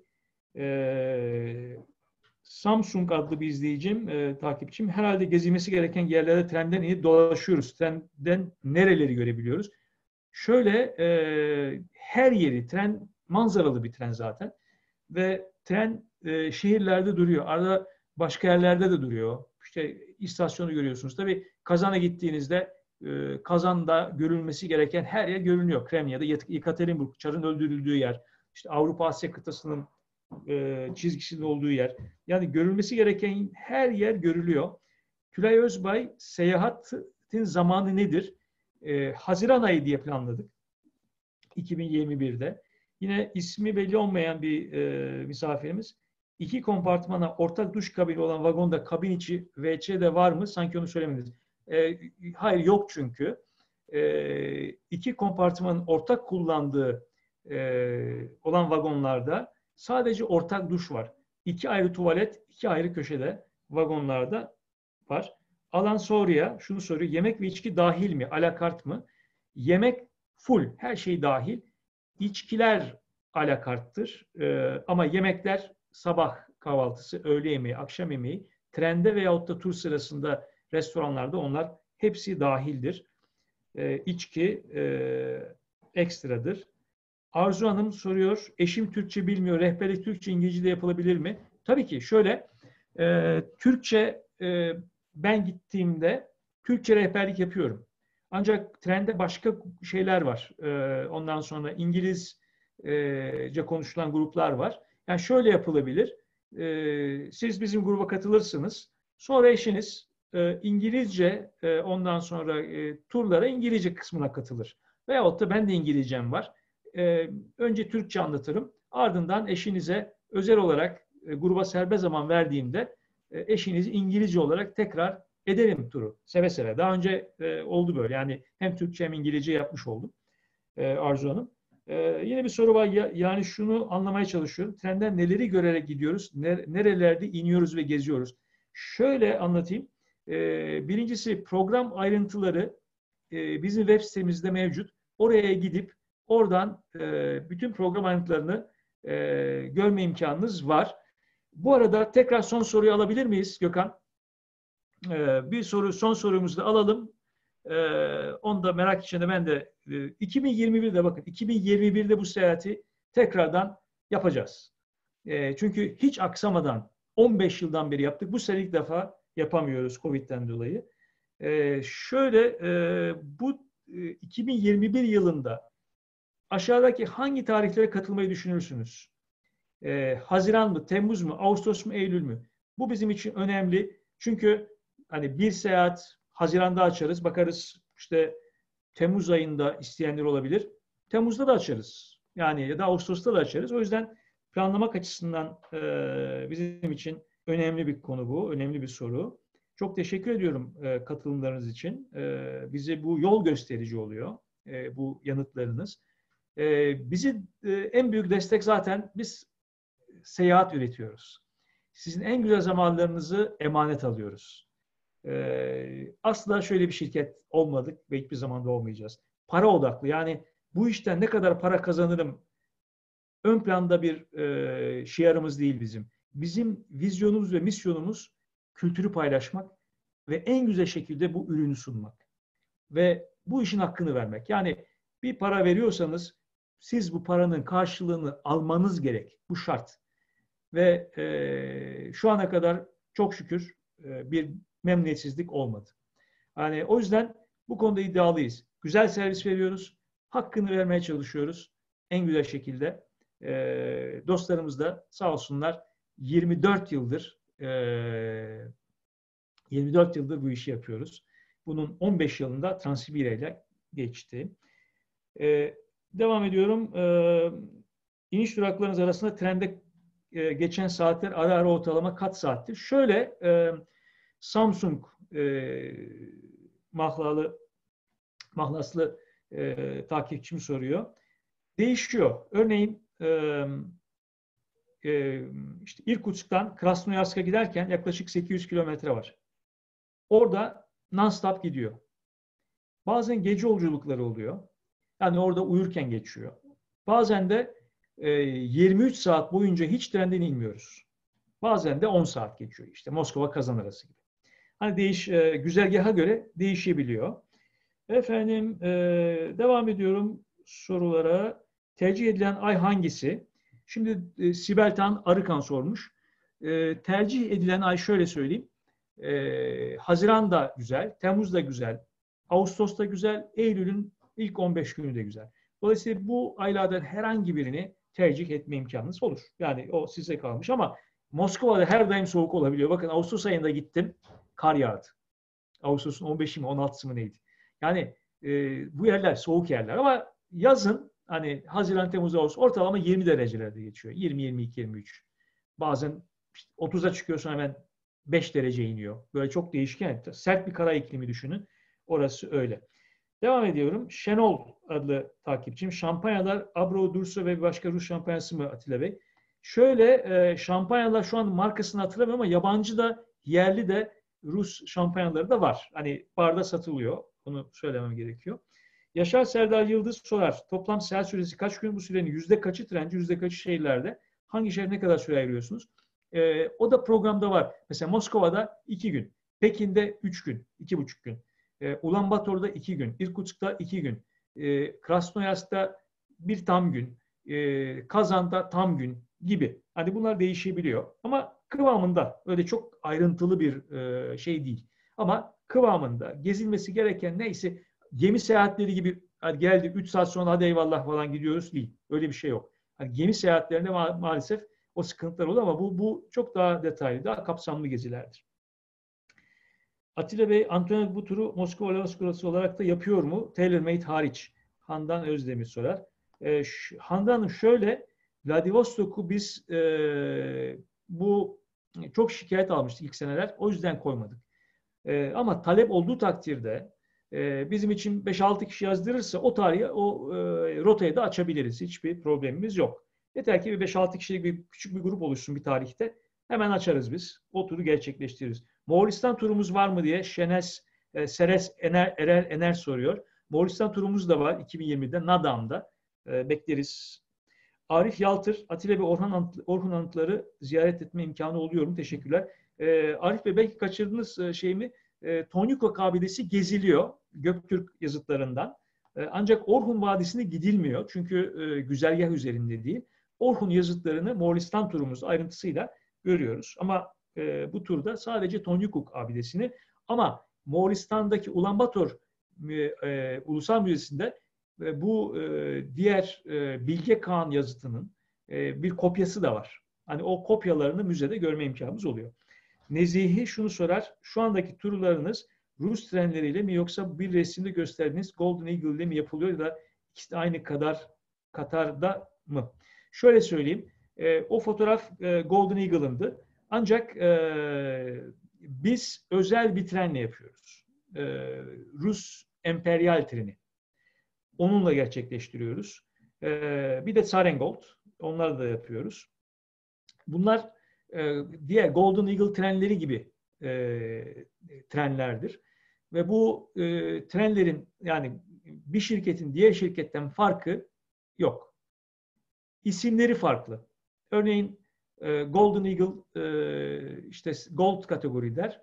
Samsung adlı bir izleyicim, takipçim. Herhalde gezilmesi gereken yerlere trenden inip dolaşıyoruz. Trenden nereleri görebiliyoruz? Şöyle, her yeri, tren manzaralı bir tren zaten. Ve tren şehirlerde duruyor. Arada başka yerlerde de duruyor. İşte istasyonu görüyorsunuz. Tabii Kazan'a gittiğinizde Kazan'da görülmesi gereken her yer görünüyor. Kremya'da Yekaterinburg, Çar'ın öldürüldüğü yer. İşte Avrupa Asya kıtasının çizgisinin olduğu yer. Yani görülmesi gereken her yer görülüyor. Tülay Özbay, seyahatin zamanı nedir? Haziran ayı diye planladık. 2021'de. Yine ismi belli olmayan bir misafirimiz. 2 kompartmana ortak duş kabini olan vagonda kabin içi WC de var mı? Sanki onu söylemediniz. Hayır, yok çünkü. 2 kompartmanın ortak kullandığı olan vagonlarda sadece ortak duş var. 2 ayrı tuvalet, 2 ayrı köşede vagonlarda var. Alan soruya şunu soruyor. Yemek ve içki dahil mi? Alakart mı? Yemek full. Her şey dahil. İçkiler alakarttır. Ama yemekler sabah kahvaltısı, öğle yemeği, akşam yemeği, trende veyahut da tur sırasında restoranlarda onlar hepsi dahildir. İçki ekstradır. Arzu Hanım soruyor. Eşim Türkçe bilmiyor. Rehberlik Türkçe, İngilizce de yapılabilir mi? Tabii ki. Şöyle, Türkçe ben gittiğimde Türkçe rehberlik yapıyorum. Ancak trende başka şeyler var. Ondan sonra İngilizce konuşulan gruplar var. Yani şöyle yapılabilir. Siz bizim gruba katılırsınız. Sonra eşiniz İngilizce ondan sonra turlara İngilizce kısmına katılır. Veyahut da ben de İngilizcem var. Önce Türkçe anlatırım. Ardından eşinize özel olarak gruba serbest zaman verdiğimde eşinizi İngilizce olarak tekrar ederim turu. Seve seve. Daha önce oldu böyle. Yani hem Türkçe hem İngilizce yapmış oldum Arzu Hanım. Yine bir soru var. Yani şunu anlamaya çalışıyorum. Trenden neleri görerek gidiyoruz? Nerelerde iniyoruz ve geziyoruz? Şöyle anlatayım. Birincisi, program ayrıntıları bizim web sitemizde mevcut. Oraya gidip oradan bütün program ayrıntılarını görme imkanınız var. Bu arada tekrar son soruyu alabilir miyiz Gökhan? Bir soru, son sorumuzu da alalım. Onu da merak içinde ben de 2021'de bakın 2021'de bu seyahati tekrardan yapacağız. Çünkü hiç aksamadan 15 yıldan beri yaptık. Bu sene ilk defa yapamıyoruz Covid'den dolayı. Şöyle bu 2021 yılında aşağıdaki hangi tarihlere katılmayı düşünürsünüz? Haziran mı, Temmuz mu, Ağustos mu, Eylül mü? Bu bizim için önemli. Çünkü hani bir seyahat Haziran'da açarız, bakarız işte Temmuz ayında isteyenler olabilir. Temmuz'da da açarız. Yani ya da Ağustos'ta da açarız. O yüzden planlamak açısından bizim için önemli bir konu bu, önemli bir soru. Çok teşekkür ediyorum katılımlarınız için. Bize bu yol gösterici oluyor, bu yanıtlarınız. Bizi en büyük destek zaten biz seyahat üretiyoruz. Sizin en güzel zamanlarınızı emanet alıyoruz. Asla şöyle bir şirket olmadık ve hiçbir zaman da olmayacağız. Para odaklı, yani bu işten ne kadar para kazanırım ön planda bir şiarımız değil bizim. Bizim vizyonumuz ve misyonumuz kültürü paylaşmak ve en güzel şekilde bu ürünü sunmak. Ve bu işin hakkını vermek. Yani bir para veriyorsanız siz bu paranın karşılığını almanız gerek. Bu şart. Ve şu ana kadar çok şükür bir memnuniyetsizlik olmadı. Yani o yüzden bu konuda iddialıyız. Güzel servis veriyoruz. Hakkını vermeye çalışıyoruz. En güzel şekilde. Dostlarımız da sağ olsunlar 24 yıldır 24 yıldır bu işi yapıyoruz. Bunun 15 yılında Transsibirya ile geçti. Devam ediyorum. İniş duraklarınız arasında trende geçen saatler ara ara ortalama kaç saattir? Şöyle Samsung mahlaslı takipçim soruyor. Değişiyor. Örneğin işte Irkutsk'tan Krasnoyarsk'a giderken yaklaşık 800 kilometre var. Orada non-stop gidiyor. Bazen gece yolculukları oluyor. Yani orada uyurken geçiyor. Bazen de 23 saat boyunca hiç trenden inmiyoruz. Bazen de 10 saat geçiyor işte Moskova-Kazan arası gibi. Hani güzergaha göre değişebiliyor. Efendim devam ediyorum sorulara. Tercih edilen ay hangisi? Şimdi Sibel Tan Arıkan sormuş. Tercih edilen ay şöyle söyleyeyim. Haziran da güzel, Temmuz da güzel, Ağustos da güzel, Eylül'ün ilk 15 günü de güzel. Dolayısıyla bu aylardan herhangi birini tercih etme imkanınız olur. Yani o size kalmış ama Moskova'da her daim soğuk olabiliyor. Bakın Ağustos ayında gittim, kar yağdı. Ağustos'un 15'i mi 16'sı mı neydi? Yani bu yerler soğuk yerler ama yazın hani Haziran, Temmuz, Ağustos ortalama 20 derecelerde geçiyor. 20, 22, 23. Bazen işte 30'a çıkıyorsun hemen 5 derece iniyor. Böyle çok değişken. Sert bir kara iklimi düşünün. Orası öyle. Devam ediyorum. Şenol adlı takipçim. Şampanyalar Abro, Durso ve başka Rus şampanyası mı Atilla Bey? Şöyle şampanyalar şu an markasını hatırlamıyorum ama yabancı da yerli de Rus şampanyaları da var. Hani barda satılıyor. Onu söylemem gerekiyor. Yaşar Serdar Yıldız sorar. Toplam seyahat süresi kaç gün? Bu sürenin yüzde kaçı trenci, yüzde kaçı şehirlerde? Hangi şehre ne kadar süre ayırıyorsunuz? O da programda var. Mesela Moskova'da 2 gün. Pekin'de 3 gün, 2,5 gün. Ulanbator'da 2 gün. Irkutsk'ta 2 gün. Krasnoyarsk'ta bir tam gün. Kazan'da tam gün gibi. Hani bunlar değişebiliyor. Ama kıvamında öyle çok ayrıntılı bir şey değil. Ama kıvamında gezilmesi gereken neyse gemi seyahatleri gibi hadi geldi 3 saat sonra hadi eyvallah falan gidiyoruz değil. Öyle bir şey yok. Hani gemi seyahatlerinde maalesef o sıkıntılar oluyor ama bu çok daha detaylı, daha kapsamlı gezilerdir. Atilla Bey, Antonio bu turu Moskova Olimpiyaskosu olarak da yapıyor mu? TaylorMade hariç. Handan Özdemir sorar. Handan şöyle, Vladivostok'u biz bu çok şikayet almıştık ilk seneler. O yüzden koymadık. Ama talep olduğu takdirde bizim için 5-6 kişi yazdırırsa o tarihi, o rotayı da açabiliriz. Hiçbir problemimiz yok. Yeter ki bir 5-6 kişilik bir küçük bir grup oluşsun bir tarihte. Hemen açarız biz. O turu gerçekleştiririz. Moğolistan turumuz var mı diye Seres Ener soruyor. Moğolistan turumuz da var 2020'de Nadam'da. Bekleriz. Arif Yaltır, Atilla ve Orhun Anıtları ziyaret etme imkanı oluyor mu? Teşekkürler. Arif Bey belki kaçırdınız şeyimi. Tonyuka kabilesi geziliyor Göktürk yazıtlarından. Ancak Orhun Vadisi'ne gidilmiyor. Çünkü güzergah üzerinde değil. Orhun yazıtlarını Moğolistan turumuzda ayrıntısıyla görüyoruz. Ama bu turda sadece Tonyukuk abidesini ama Moğolistan'daki Ulanbator Ulusal Müzesi'nde bu diğer Bilge Kağan yazıtının bir kopyası da var. Hani o kopyalarını müzede görme imkanımız oluyor. Nezihi şunu sorar. Şu andaki turlarınız Rus trenleriyle mi yoksa bir resimde gösterdiğiniz Golden Eagle ile mi yapılıyor ya da ikisi de aynı kadar Katar'da mı? Şöyle söyleyeyim. O fotoğraf Golden Eagle'ındı. Ancak biz özel bir trenle yapıyoruz. Rus emperyal treni. Onunla gerçekleştiriyoruz. Bir de Zarengold. Onları da yapıyoruz. Bunlar diğer Golden Eagle trenleri gibi trenlerdir. Ve bu trenlerin yani bir şirketin diğer şirketten farkı yok. İsimleri farklı. Örneğin Golden Eagle işte Gold kategori der.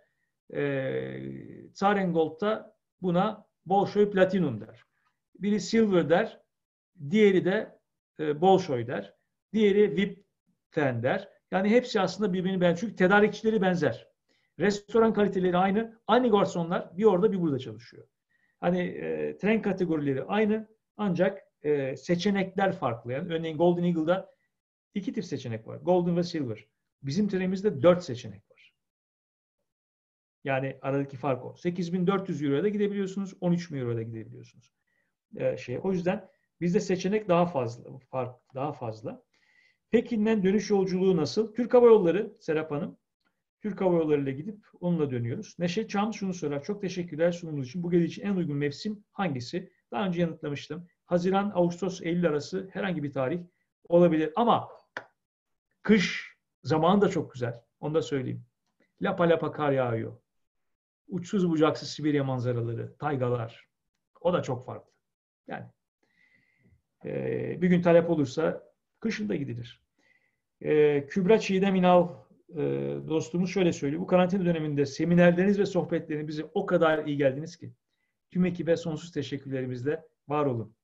Zarengold'da buna Bolshoi Platinum der. Biri Silver der. Diğeri de Bolshoi der. Diğeri VIP tren der. Yani hepsi aslında birbirini benzer. Çünkü tedarikçileri benzer. Restoran kaliteleri aynı. Aynı garsonlar bir orada bir burada çalışıyor. Hani tren kategorileri aynı ancak seçenekler farklı. Yani örneğin Golden Eagle'da 2 tip seçenek var. Golden ve Silver. Bizim trenimizde 4 seçenek var. Yani aradaki fark o. 8.400 Euro'ya da gidebiliyorsunuz. 13.000 Euro'ya da gidebiliyorsunuz. O yüzden bizde seçenek daha fazla. Fark daha fazla. Pekin'den dönüş yolculuğu nasıl? Türk Hava Yolları Serap Hanım. Türk Hava Yolları ile gidip onunla dönüyoruz. Neşet Çam şunu sorar. Çok teşekkürler sunumunuz için. Bu gezi için en uygun mevsim hangisi? Daha önce yanıtlamıştım. Haziran, Ağustos, Eylül arası herhangi bir tarih olabilir. Ama kış zamanı da çok güzel. Onu da söyleyeyim. Lapa lapa kar yağıyor. Uçsuz bucaksız Sibirya manzaraları, taygalar. O da çok farklı. Yani bir gün talep olursa Kışın da gidilir. Kübra Çiğdem İnal dostumuz şöyle söylüyor. Bu karantina döneminde seminerleriniz ve sohbetleriniz bize o kadar iyi geldiniz ki. Tüm ekibe sonsuz teşekkürlerimizle var olun.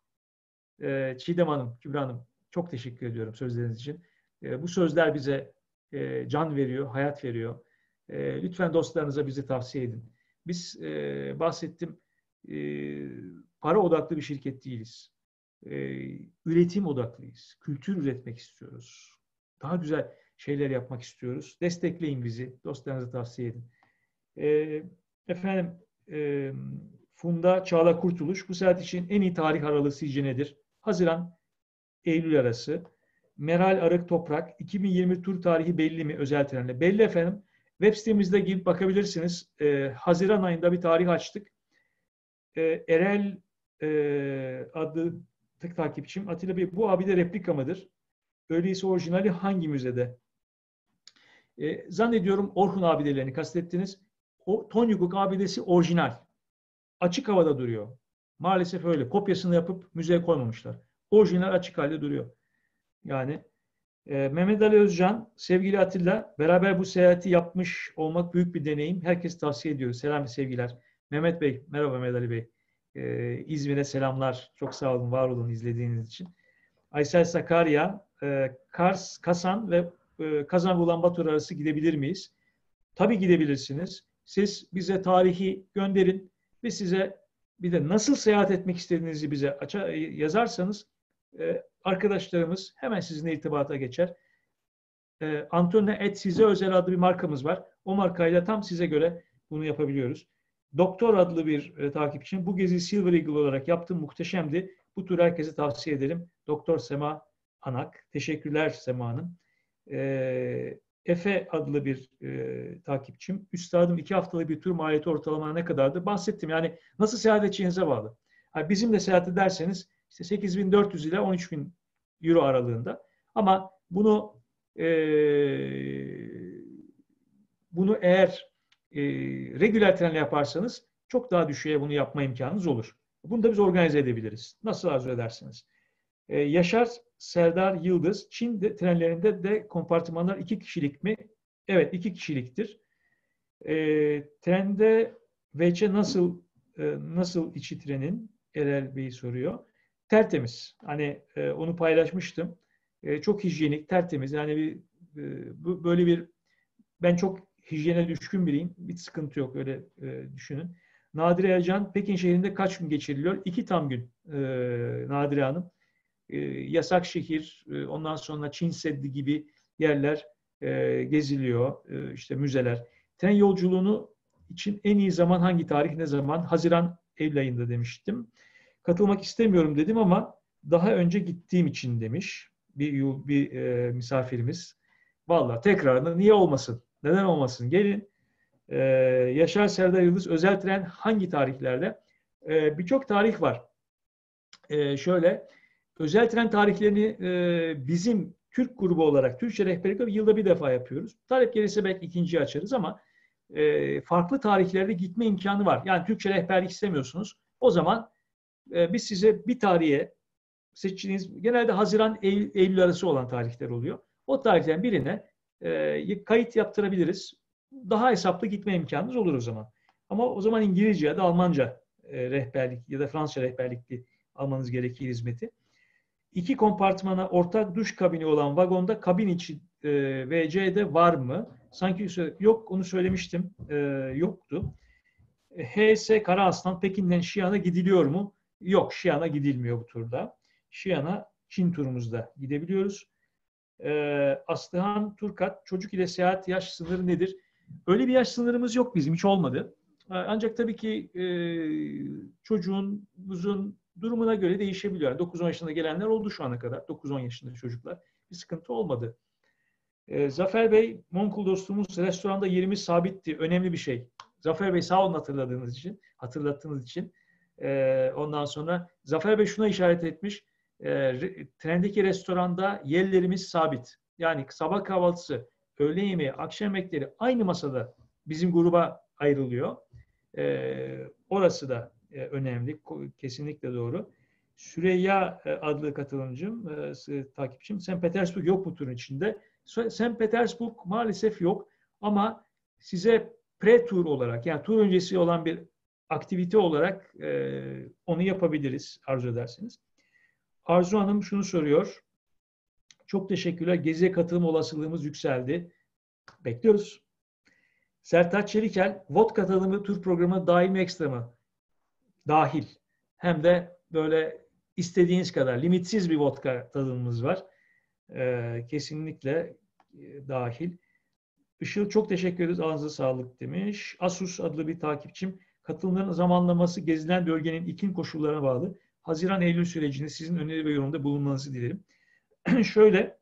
Çiğdem Hanım, Kübra Hanım çok teşekkür ediyorum sözleriniz için. Bu sözler bize can veriyor, hayat veriyor. Lütfen dostlarınıza bizi tavsiye edin. Biz bahsettim para odaklı bir şirket değiliz. Üretim odaklıyız. Kültür üretmek istiyoruz. Daha güzel şeyler yapmak istiyoruz. Destekleyin bizi. Dostlarınıza tavsiye edin. Efendim Funda Çağla Kurtuluş bu saat için en iyi tarih aralığı sizce nedir? Haziran, Eylül arası. Meral Arık Toprak 2020 tur tarihi belli mi özel trenle? Belli efendim. Web sitemizde girip bakabilirsiniz. Haziran ayında bir tarih açtık. Erel adlı takipçim. Atilla Bey bu abide replika mıdır? Öyleyse orijinali hangi müzede? Zannediyorum Orhun abidelerini kastettiniz. O Tonyukuk abidesi orijinal. Açık havada duruyor. Maalesef öyle. Kopyasını yapıp müzeye koymamışlar. Orijinal açık halde duruyor. Yani Mehmet Ali Özcan, sevgili Atilla, beraber bu seyahati yapmış olmak büyük bir deneyim. Herkes tavsiye ediyoruz. Selam ve sevgiler. Mehmet Bey, merhaba Mehmet Ali Bey. İzmir'e selamlar. Çok sağ olun, var olun izlediğiniz için. Aysel Sakarya, Kars, Kasan ve Kazan Ulanbator arası gidebilir miyiz? Tabii gidebilirsiniz. Siz bize tarihi gönderin ve size bir de nasıl seyahat etmek istediğinizi bize yazarsanız arkadaşlarımız hemen sizinle irtibata geçer. Antonio Size Özel adlı bir markamız var. O markayla tam size göre bunu yapabiliyoruz. Doktor adlı bir takipçim. Bu gezi Silver Eagle olarak yaptım. Muhteşemdi. Bu tür herkese tavsiye ederim. Doktor Sema Anak. Teşekkürler Sema Hanım. Efe adlı bir takipçim. Üstadım 2 haftalık bir tur maliyeti ortalama ne kadardı? Bahsettim. Yani nasıl seyahat edeceğinize bağlı. Yani bizim de seyahat ederseniz işte 8.400 ile 13.000 euro aralığında. Ama bunu eğer regüler trenle yaparsanız çok daha düşüğe bunu yapma imkanınız olur. Bunu da biz organize edebiliriz. Nasıl arzu edersiniz? Yaşar Serdar Yıldız, Çin trenlerinde de kompartımanlar 2 kişilik mi? Evet, 2 kişiliktir. Trende VC nasıl içi trenin? Erel Bey soruyor. Tertemiz. Hani onu paylaşmıştım. Çok hijyenik, tertemiz. Yani böyle bir ben çok hijyene düşkün biriyim. Bir sıkıntı yok öyle düşünün. Nadire Ercan, Pekin şehrinde kaç gün geçiriliyor? 2 tam gün Nadire Hanım. Yasak şehir, ondan sonra Çin Seddi gibi yerler geziliyor, işte müzeler. Tren yolculuğunu için en iyi zaman hangi tarih, ne zaman? Haziran, Eylül ayında demiştim. Katılmak istemiyorum dedim ama daha önce gittiğim için demiş bir misafirimiz. Vallahi tekrarını niye olmasın? Neden olmasın? Gelin. Yaşar Serdar Yıldız, özel tren hangi tarihlerde? Birçok tarih var. Şöyle, özel tren tarihlerini bizim Türk grubu olarak, Türkçe rehberlikle yılda bir defa yapıyoruz. Talep gelirse belki ikinciyi açarız ama farklı tarihlerde gitme imkanı var. Yani Türkçe rehberlik istemiyorsunuz. O zaman biz size bir tarihe seçtiğiniz, genelde Haziran, Eylül arası olan tarihler oluyor. O tarihten birine kayıt yaptırabiliriz. Daha hesaplı gitme imkanınız olur o zaman. Ama o zaman İngilizce ya da Almanca rehberlik ya da Fransızca rehberlikli almanız gerekir hizmeti. 2 kompartmana ortak duş kabini olan vagonda kabin içi WC'de var mı? Sanki yok, onu söylemiştim. Yoktu. HS Karaaslan, Pekin'den Xi'an'a gidiliyor mu? Yok, Xi'an'a gidilmiyor bu turda. Xi'an'a Çin turumuzda gidebiliyoruz. Aslıhan Turkat, çocuk ile seyahat yaş sınırı nedir? Öyle bir yaş sınırımız yok bizim, hiç olmadı. Ancak tabii ki çocuğunuzun durumuna göre değişebiliyor. Yani 9-10 yaşında gelenler oldu şu ana kadar. 9-10 yaşında çocuklar. Bir sıkıntı olmadı. Zafer Bey, Monkul dostumuz, restoranda yerimiz sabitti. Önemli bir şey. Zafer Bey sağ olun hatırlattığınız için. Ondan sonra Zafer Bey şuna işaret etmiş. Trendeki restoranda yerlerimiz sabit. Yani sabah kahvaltısı, öğle yemeği, akşam yemekleri aynı masada bizim gruba ayrılıyor. Orası da önemli. Kesinlikle doğru. Süreyya adlı katılımcım, takipçim. St. Petersburg yok bu turun içinde. St. Petersburg maalesef yok ama size pre-tur olarak, yani tur öncesi olan bir aktivite olarak onu yapabiliriz arzu ederseniz. Arzu Hanım şunu soruyor. Çok teşekkürler. Geziye katılım olasılığımız yükseldi. Bekliyoruz. Sertaç Çelikel, VOD katılımı tur programına dahil mi ekstra mı? Dahil. Hem de böyle istediğiniz kadar limitsiz bir vodka tadımımız var. Kesinlikle dahil. Işıl çok teşekkür ederiz. Ağzınıza sağlık demiş. Asus adlı bir takipçim. Katılımların zamanlaması gezilen bölgenin iklim koşullarına bağlı. Haziran-Eylül sürecinde sizin öneri ve yorumda bulunmanızı dilerim. Şöyle,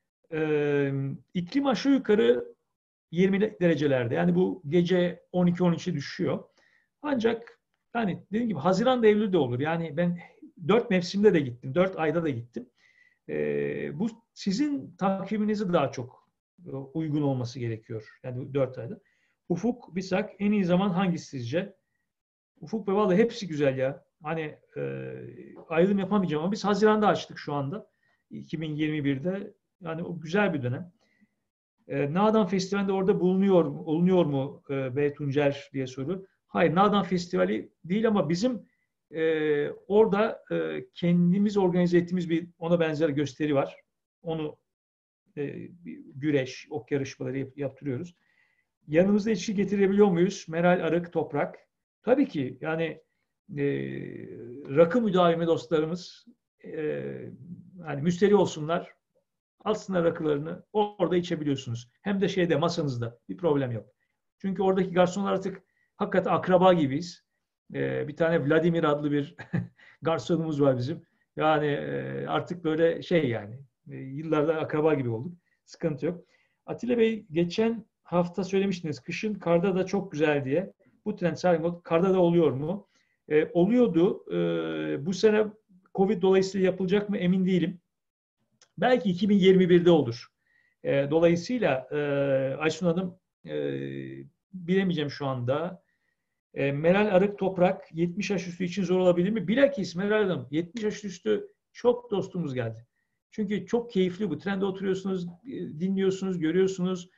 iklim aşağı yukarı 20 derecelerde. Yani bu gece 12-13'e düşüyor. Ancak yani dediğim gibi Haziran'da Eylül'de olur. Yani ben 4 mevsimde de gittim. 4 ayda da gittim. Bu sizin takviminize daha çok uygun olması gerekiyor. Yani 4 ayda. Ufuk, Bisak en iyi zaman hangisi sizce? Ufuk Bey vallahi hepsi güzel ya. Hani ayrım yapamayacağım ama biz Haziran'da açtık şu anda. 2021'de. Yani o güzel bir dönem. Nadan Festivali'nde orada olunuyor mu B. Tuncer diye soru. Hayır, Nadan Festivali değil ama bizim orada kendimiz organize ettiğimiz bir ona benzer gösteri var. Onu güreş, ok yarışmaları yaptırıyoruz. Yanımızda içki getirebiliyor muyuz? Meral Arık Toprak. Tabii ki yani rakı müdavimi dostlarımız yani müşteri olsunlar. Alsınlar rakılarını. Orada içebiliyorsunuz. Hem de şeyde masanızda. Bir problem yok. Çünkü oradaki garsonlar artık hakikaten akraba gibiyiz. Bir tane Vladimir adlı bir garsonumuz var bizim. Yani artık böyle şey yani. Yıllarda akraba gibi olduk. Sıkıntı yok. Atilla Bey geçen hafta söylemiştiniz. Kışın karda da çok güzel diye. Bu trend karda da oluyor mu? Oluyordu. Bu sene Covid dolayısıyla yapılacak mı emin değilim. Belki 2021'de olur. Dolayısıyla Aysun Hanım bilemeyeceğim şu anda. Meral Arık Toprak 70 yaş üstü için zor olabilir mi? Bilakis Meral Hanım 70 yaş üstü çok dostumuz geldi. Çünkü çok keyifli bu. Trende oturuyorsunuz, dinliyorsunuz, görüyorsunuz.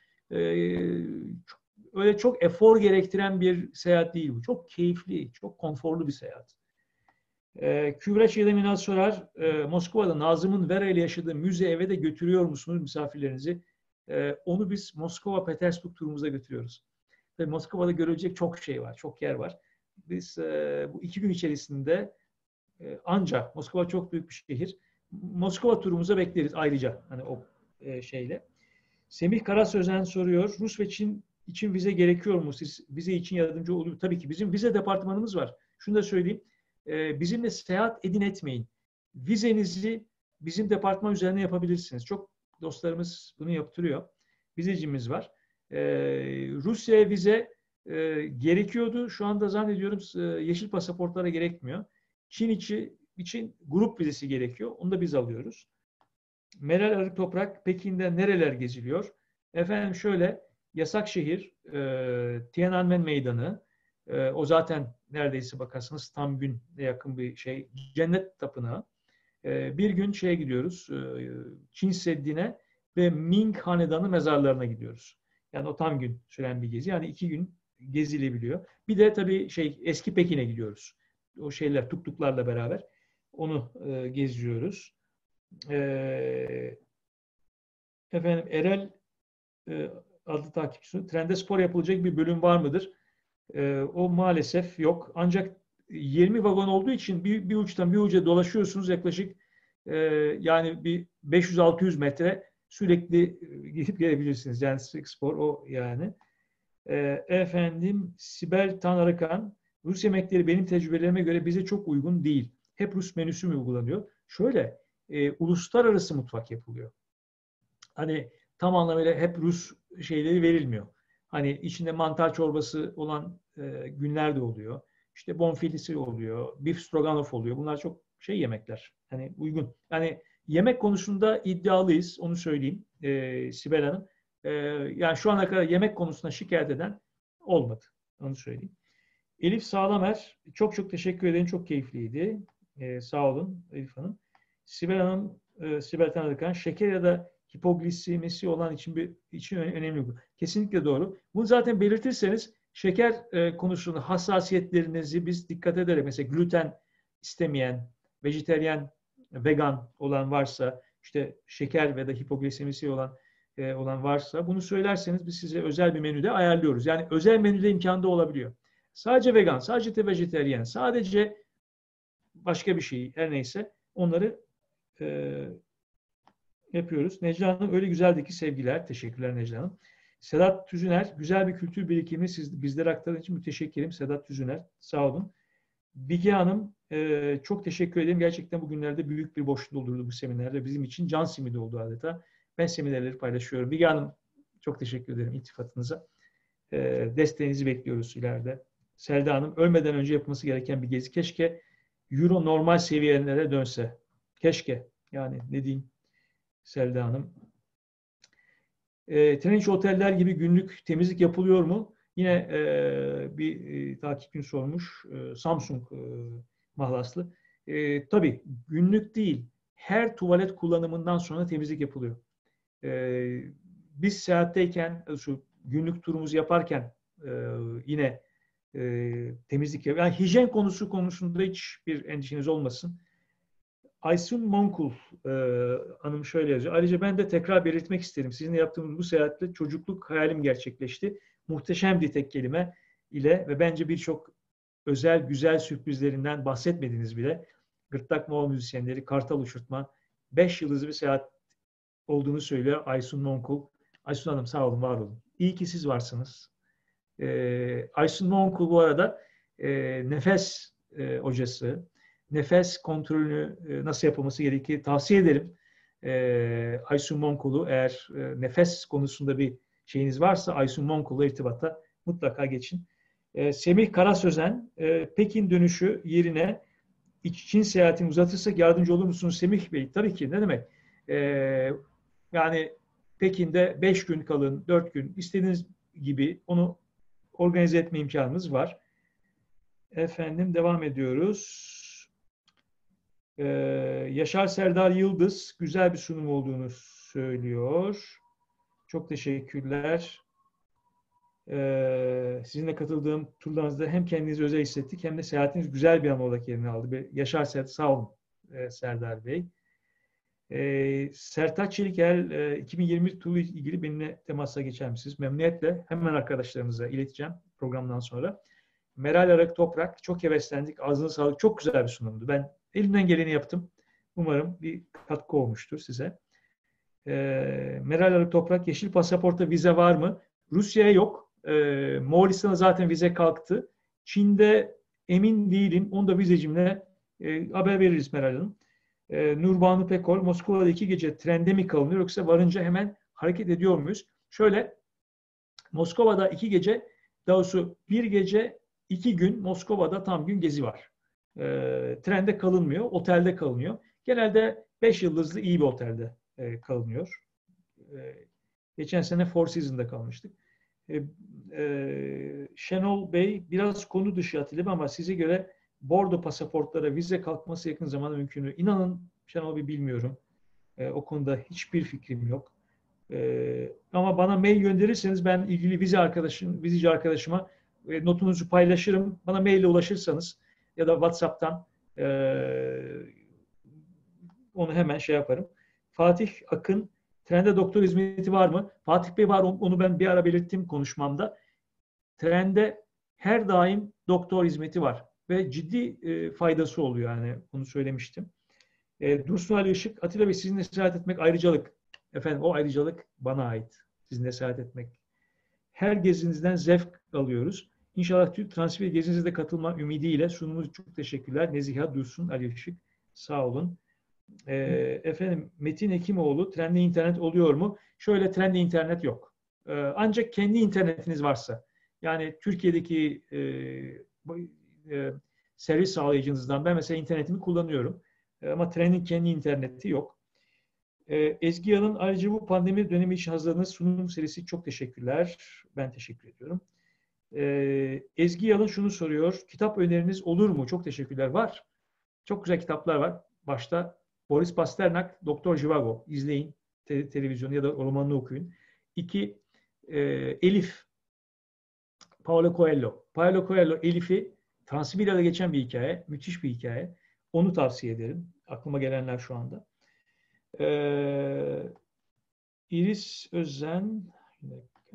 Öyle çok efor gerektiren bir seyahat değil bu. Çok keyifli, çok konforlu bir seyahat. Kübra Çiğdem sorar, Moskova'da Nazım'ın Vera ile yaşadığı müze eve de götürüyor musunuz misafirlerinizi? Onu biz Moskova, Petersburg turumuzda götürüyoruz. Ve Moskova'da görülecek çok şey var, çok yer var. Biz bu 2 gün içerisinde ancak Moskova çok büyük bir şehir. Moskova turumuza bekleriz ayrıca hani o şeyle. Semih Karasözen soruyor, Rus ve Çin için vize gerekiyor mu? Siz vize için yardımcı olur. Tabii ki bizim vize departmanımız var. Şunu da söyleyeyim. Bizimle seyahat edin etmeyin. Vizenizi bizim departman üzerine yapabilirsiniz. Çok dostlarımız bunu yaptırıyor. Vizecimiz var. Rusya'ya vize gerekiyordu. Şu anda zannediyorum yeşil pasaportlara gerekmiyor. Çin için grup vizesi gerekiyor. Onu da biz alıyoruz. Meral Arık Toprak, Pekin'de nereler geziliyor? Efendim şöyle, Yasakşehir, Tiananmen Meydanı, o zaten neredeyse bakarsanız tam güne yakın bir şey. Cennet Tapınağı. Bir gün şeye gidiyoruz. Çin Seddi'ne ve Ming Hanedanı mezarlarına gidiyoruz. Yani o tam gün süren bir gezi. Yani 2 gün gezilebiliyor. Bir de tabii eski Pekin'e gidiyoruz. O şeyler tuktuklarla beraber. Onu geziyoruz. Efendim Erel adlı takipçisi. Trende spor yapılacak bir bölüm var mıdır? O maalesef yok. Ancak 20 vagon olduğu için bir uçtan bir uca dolaşıyorsunuz yaklaşık yani bir 500-600 metre sürekli gidip gelebilirsiniz. Yani spor o yani. Efendim Sibel Tanarıkan, Rus yemekleri benim tecrübelerime göre bize çok uygun değil. Hep Rus menüsü mü uygulanıyor? Şöyle, uluslararası mutfak yapılıyor. Hani tam anlamıyla hep Rus şeyleri verilmiyor. Hani içinde mantar çorbası olan günler de oluyor. İşte bonfilesi oluyor, beef stroganoff oluyor. Bunlar çok yemekler. Hani uygun. Yani yemek konusunda iddialıyız, onu söyleyeyim Sibel Hanım. Yani şu ana kadar yemek konusunda şikayet eden olmadı. Onu söyleyeyim. Elif Sağlamer, çok çok teşekkür ederim. Çok keyifliydi. Sağ olun Elif Hanım. Sibel Hanım, Sibel Tanrıkan, şeker ya da hipoglisemisi olan için önemli bu. Kesinlikle doğru. Bunu zaten belirtirseniz şeker konusunda hassasiyetlerinizi biz dikkat ederek, mesela gluten istemeyen, vejeteryan, vegan olan varsa, işte şeker ve da hipoglisemisi olan varsa bunu söylerseniz biz size özel bir menüde ayarlıyoruz. Yani özel menüde imkanı da olabiliyor. Sadece vegan, sadece vejeteryan, sadece başka bir şey her neyse onları e, yapıyoruz. Necla Hanım öyle güzeldi ki sevgiler. Teşekkürler Necla Hanım. Sedat Tüzüner, güzel bir kültür birikimini bizlere aktardığınız için müteşekkirim. Sedat Tüzüner, sağ olun. Bilge Hanım, çok teşekkür ederim. Gerçekten bugünlerde büyük bir boşluk doldurdu bu seminerde. Bizim için can simidi oldu adeta. Ben seminerleri paylaşıyorum. Bilge Hanım, çok teşekkür ederim iltifatınıza. Desteğinizi bekliyoruz ileride. Selda Hanım, ölmeden önce yapılması gereken bir gezi. Keşke Euro normal seviyelere dönse. Keşke. Yani ne diyeyim Selda Hanım. Tren içi oteller gibi günlük temizlik yapılıyor mu? Yine bir takipçim sormuş. Samsung mahlaslı. Tabii günlük değil. Her tuvalet kullanımından sonra temizlik yapılıyor. Biz seyahatteyken, şu günlük turumuzu yaparken yine temizlik yapıyor. Yani hijyen konusunda hiçbir endişeniz olmasın. Aysun Monkul hanım şöyle yazıyor. Ayrıca ben de tekrar belirtmek isterim. Sizinle yaptığımız bu seyahatle çocukluk hayalim gerçekleşti. Muhteşemdi tek kelime ile ve bence birçok özel, güzel sürprizlerinden bahsetmediniz bile. Gırtlak Moğol müzisyenleri, Kartal Uçurtma, 5 yıldızlı bir seyahat olduğunu söylüyor Aysun Monkul. Aysun Hanım sağ olun, var olun. İyi ki siz varsınız. Aysun Monkul bu arada nefes hocası. Nefes kontrolünü nasıl yapılması gerektiği tavsiye ederim. Aysun Monkul'u eğer nefes konusunda bir şeyiniz varsa Aysun Monkul'la irtibata mutlaka geçin. Semih Karasözen, Pekin dönüşü yerine Çin seyahatini uzatırsak yardımcı olur musunuz Semih Bey? Tabii ki, ne demek. Yani Pekin'de 5 gün kalın, 4 gün istediğiniz gibi onu organize etme imkanımız var. Efendim devam ediyoruz. Yaşar Serdar Yıldız güzel bir sunum olduğunu söylüyor. Çok teşekkürler. Sizinle katıldığım turlarınızda hem kendinizi özel hissettik hem de seyahatiniz güzel bir an olarak yerini aldı. Yaşar Serdar, sağ olun Serdar Bey. Sertaç Çelikel 2020 turu ile ilgili benimle temasa geçer misiniz? Memnuniyetle hemen arkadaşlarımıza ileteceğim programdan sonra. Meral Arak Toprak, çok heveslendik. Ağzına sağlık. Çok güzel bir sunumdu. Ben elimden geleni yaptım. Umarım bir katkı olmuştur size. Meral Arak Toprak, yeşil pasaporta vize var mı? Rusya'ya yok. Moğolistan'a zaten vize kalktı. Çin'de emin değilim. Onu da vizecimle haber veririz Meral Hanım. Nurbanu Pekol, Moskova'da 2 gece trende mi kalınıyor yoksa varınca hemen hareket ediyor muyuz? Şöyle, Moskova'da 2 gece, daha doğrusu 1 gece 2 gün Moskova'da tam gün gezi var. Trende kalınmıyor, otelde kalınıyor. Genelde 5 yıldızlı iyi bir otelde kalınıyor. Geçen sene Four Seasons'da kalmıştık. Şenol Bey, biraz konu dışı Atilla ama size göre Bordo pasaportlara vize kalkması yakın zamanda mümkün mü? İnanın Şenol Bey, bilmiyorum. O konuda hiçbir fikrim yok. Ama bana mail gönderirseniz ben ilgili vizeci arkadaşıma notunuzu paylaşırım. Bana maille ulaşırsanız ya da WhatsApp'tan onu hemen şey yaparım. Fatih Akın, trende doktor hizmeti var mı? Fatih Bey, var, onu ben bir ara belirttim konuşmamda. Trende her daim doktor hizmeti var ve ciddi faydası oluyor, yani onu söylemiştim. Dursun Ali Işık, Atilla Bey, sizinle seyahat etmek ayrıcalık. Efendim, o ayrıcalık bana ait. Sizinle seyahat etmek. Her gezinizden zevk alıyoruz. İnşallah Türk transfer gezinize de katılma ümidiyle sunumumuz, çok teşekkürler. Neziha Dursun Ali Işık, sağ olun. Efendim, Metin Hekimoğlu, trende internet oluyor mu? Şöyle, trende internet yok. Ancak kendi internetiniz varsa, yani Türkiye'deki servis sağlayıcınızdan ben mesela internetimi kullanıyorum. Ama trenin kendi interneti yok. Ezgi Yalın, ayrıca bu pandemi dönemi için hazırladığınız sunum serisi çok teşekkürler. Ben teşekkür ediyorum. Ezgi Yalın şunu soruyor. Kitap öneriniz olur mu? Çok teşekkürler. Var. Çok güzel kitaplar var. Başta Boris Pasternak, Doktor Zhivago. İzleyin televizyonu ya da romanını okuyun. 2. Elif, Paulo Coelho. Paulo Coelho, Elif'i Transsibirya'da geçen bir hikaye. Müthiş bir hikaye. Onu tavsiye ederim. Aklıma gelenler şu anda. İris Özen, bir dakika.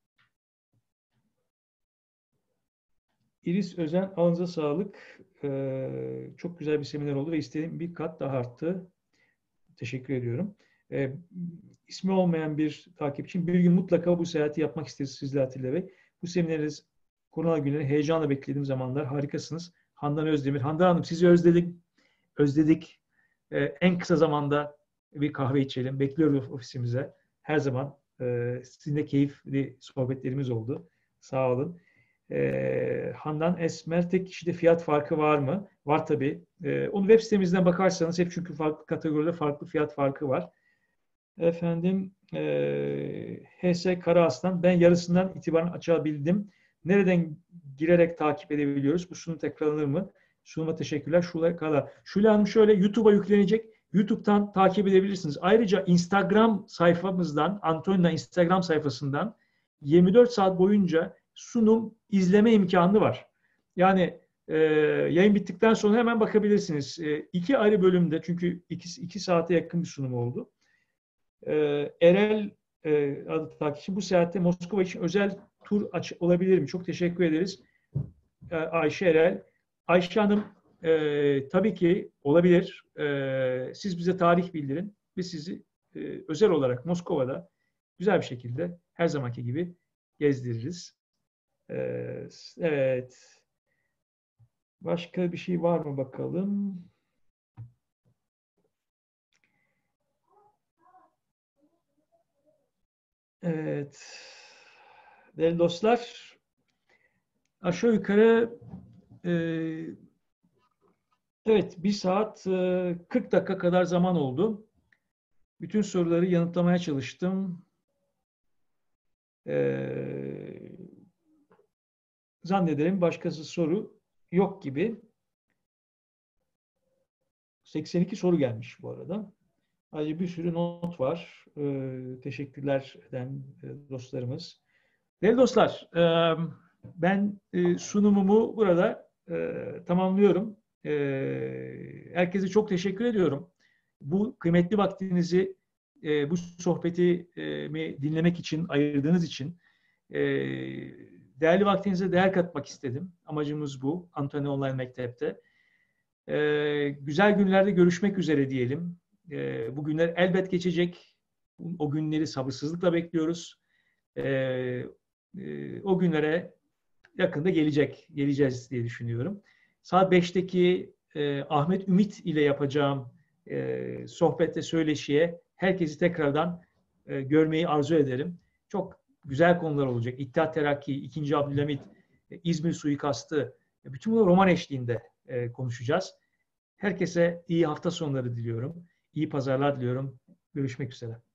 İris Özen, ağzınıza sağlık. Çok güzel bir seminer oldu ve istediğim bir kat daha arttı. Teşekkür ediyorum. İsmi olmayan bir takipçim, bir gün mutlaka bu seyahati yapmak isteriz sizle Atilla Bey. Bu semineriz, korona günleri heyecanla beklediğim zamanlar. Harikasınız. Handan Özdemir. Handan Hanım, sizi özledik. En kısa zamanda bir kahve içelim. Bekliyoruz ofisimize. Her zaman sizinle keyifli sohbetlerimiz oldu. Sağ olun. Handan Esmer, tek kişide fiyat farkı var mı? Var tabii. Onu web sitemizden bakarsanız hep, çünkü farklı kategoride farklı fiyat farkı var. Efendim, HS Karaaslan, ben yarısından itibaren açabildim. Nereden girerek takip edebiliyoruz? Bu sunum tekrarlanır mı? Sunuma teşekkürler. Şule kadar. Şule Hanım, şöyle YouTube'a yüklenecek. YouTube'dan takip edebilirsiniz. Ayrıca Instagram sayfamızdan, Antonina Instagram sayfasından 24 saat boyunca sunum izleme imkanı var. Yani yayın bittikten sonra hemen bakabilirsiniz. 2 ayrı bölümde, çünkü 2 saate yakın bir sunum oldu. Erel adı takipçi, bu seyahatte Moskova için özel tur olabilir mi? Çok teşekkür ederiz. Ayşe Erel. Ayşe Hanım, tabii ki olabilir. Siz bize tarih bildirin. Biz sizi özel olarak Moskova'da güzel bir şekilde her zamanki gibi gezdiririz. Evet. Başka bir şey var mı bakalım? Evet. Değerli dostlar, aşağı yukarı evet, 1 saat 40 dakika kadar zaman oldu. Bütün soruları yanıtlamaya çalıştım. Zannederim başkası soru yok gibi. 82 soru gelmiş bu arada. Ayrıca bir sürü not var. Teşekkürler eden dostlarımız. Değerli dostlar, ben sunumumu burada tamamlıyorum. Herkese çok teşekkür ediyorum. Bu kıymetli vaktinizi bu sohbeti dinlemek için ayırdığınız için değerli vaktinize değer katmak istedim. Amacımız bu. Antonina Online Mektep'te. Güzel günlerde görüşmek üzere diyelim. Bu günler elbet geçecek. O günleri sabırsızlıkla bekliyoruz. O günlere yakında geleceğiz diye düşünüyorum. Saat 5'teki Ahmet Ümit ile yapacağım sohbette, söyleşiye herkesi tekrardan görmeyi arzu ederim. Çok güzel konular olacak. İttihat Terakki, 2. Abdülhamit, İzmir suikastı, bütün bunları roman eşliğinde konuşacağız. Herkese iyi hafta sonları diliyorum. İyi pazarlar diliyorum. Görüşmek üzere.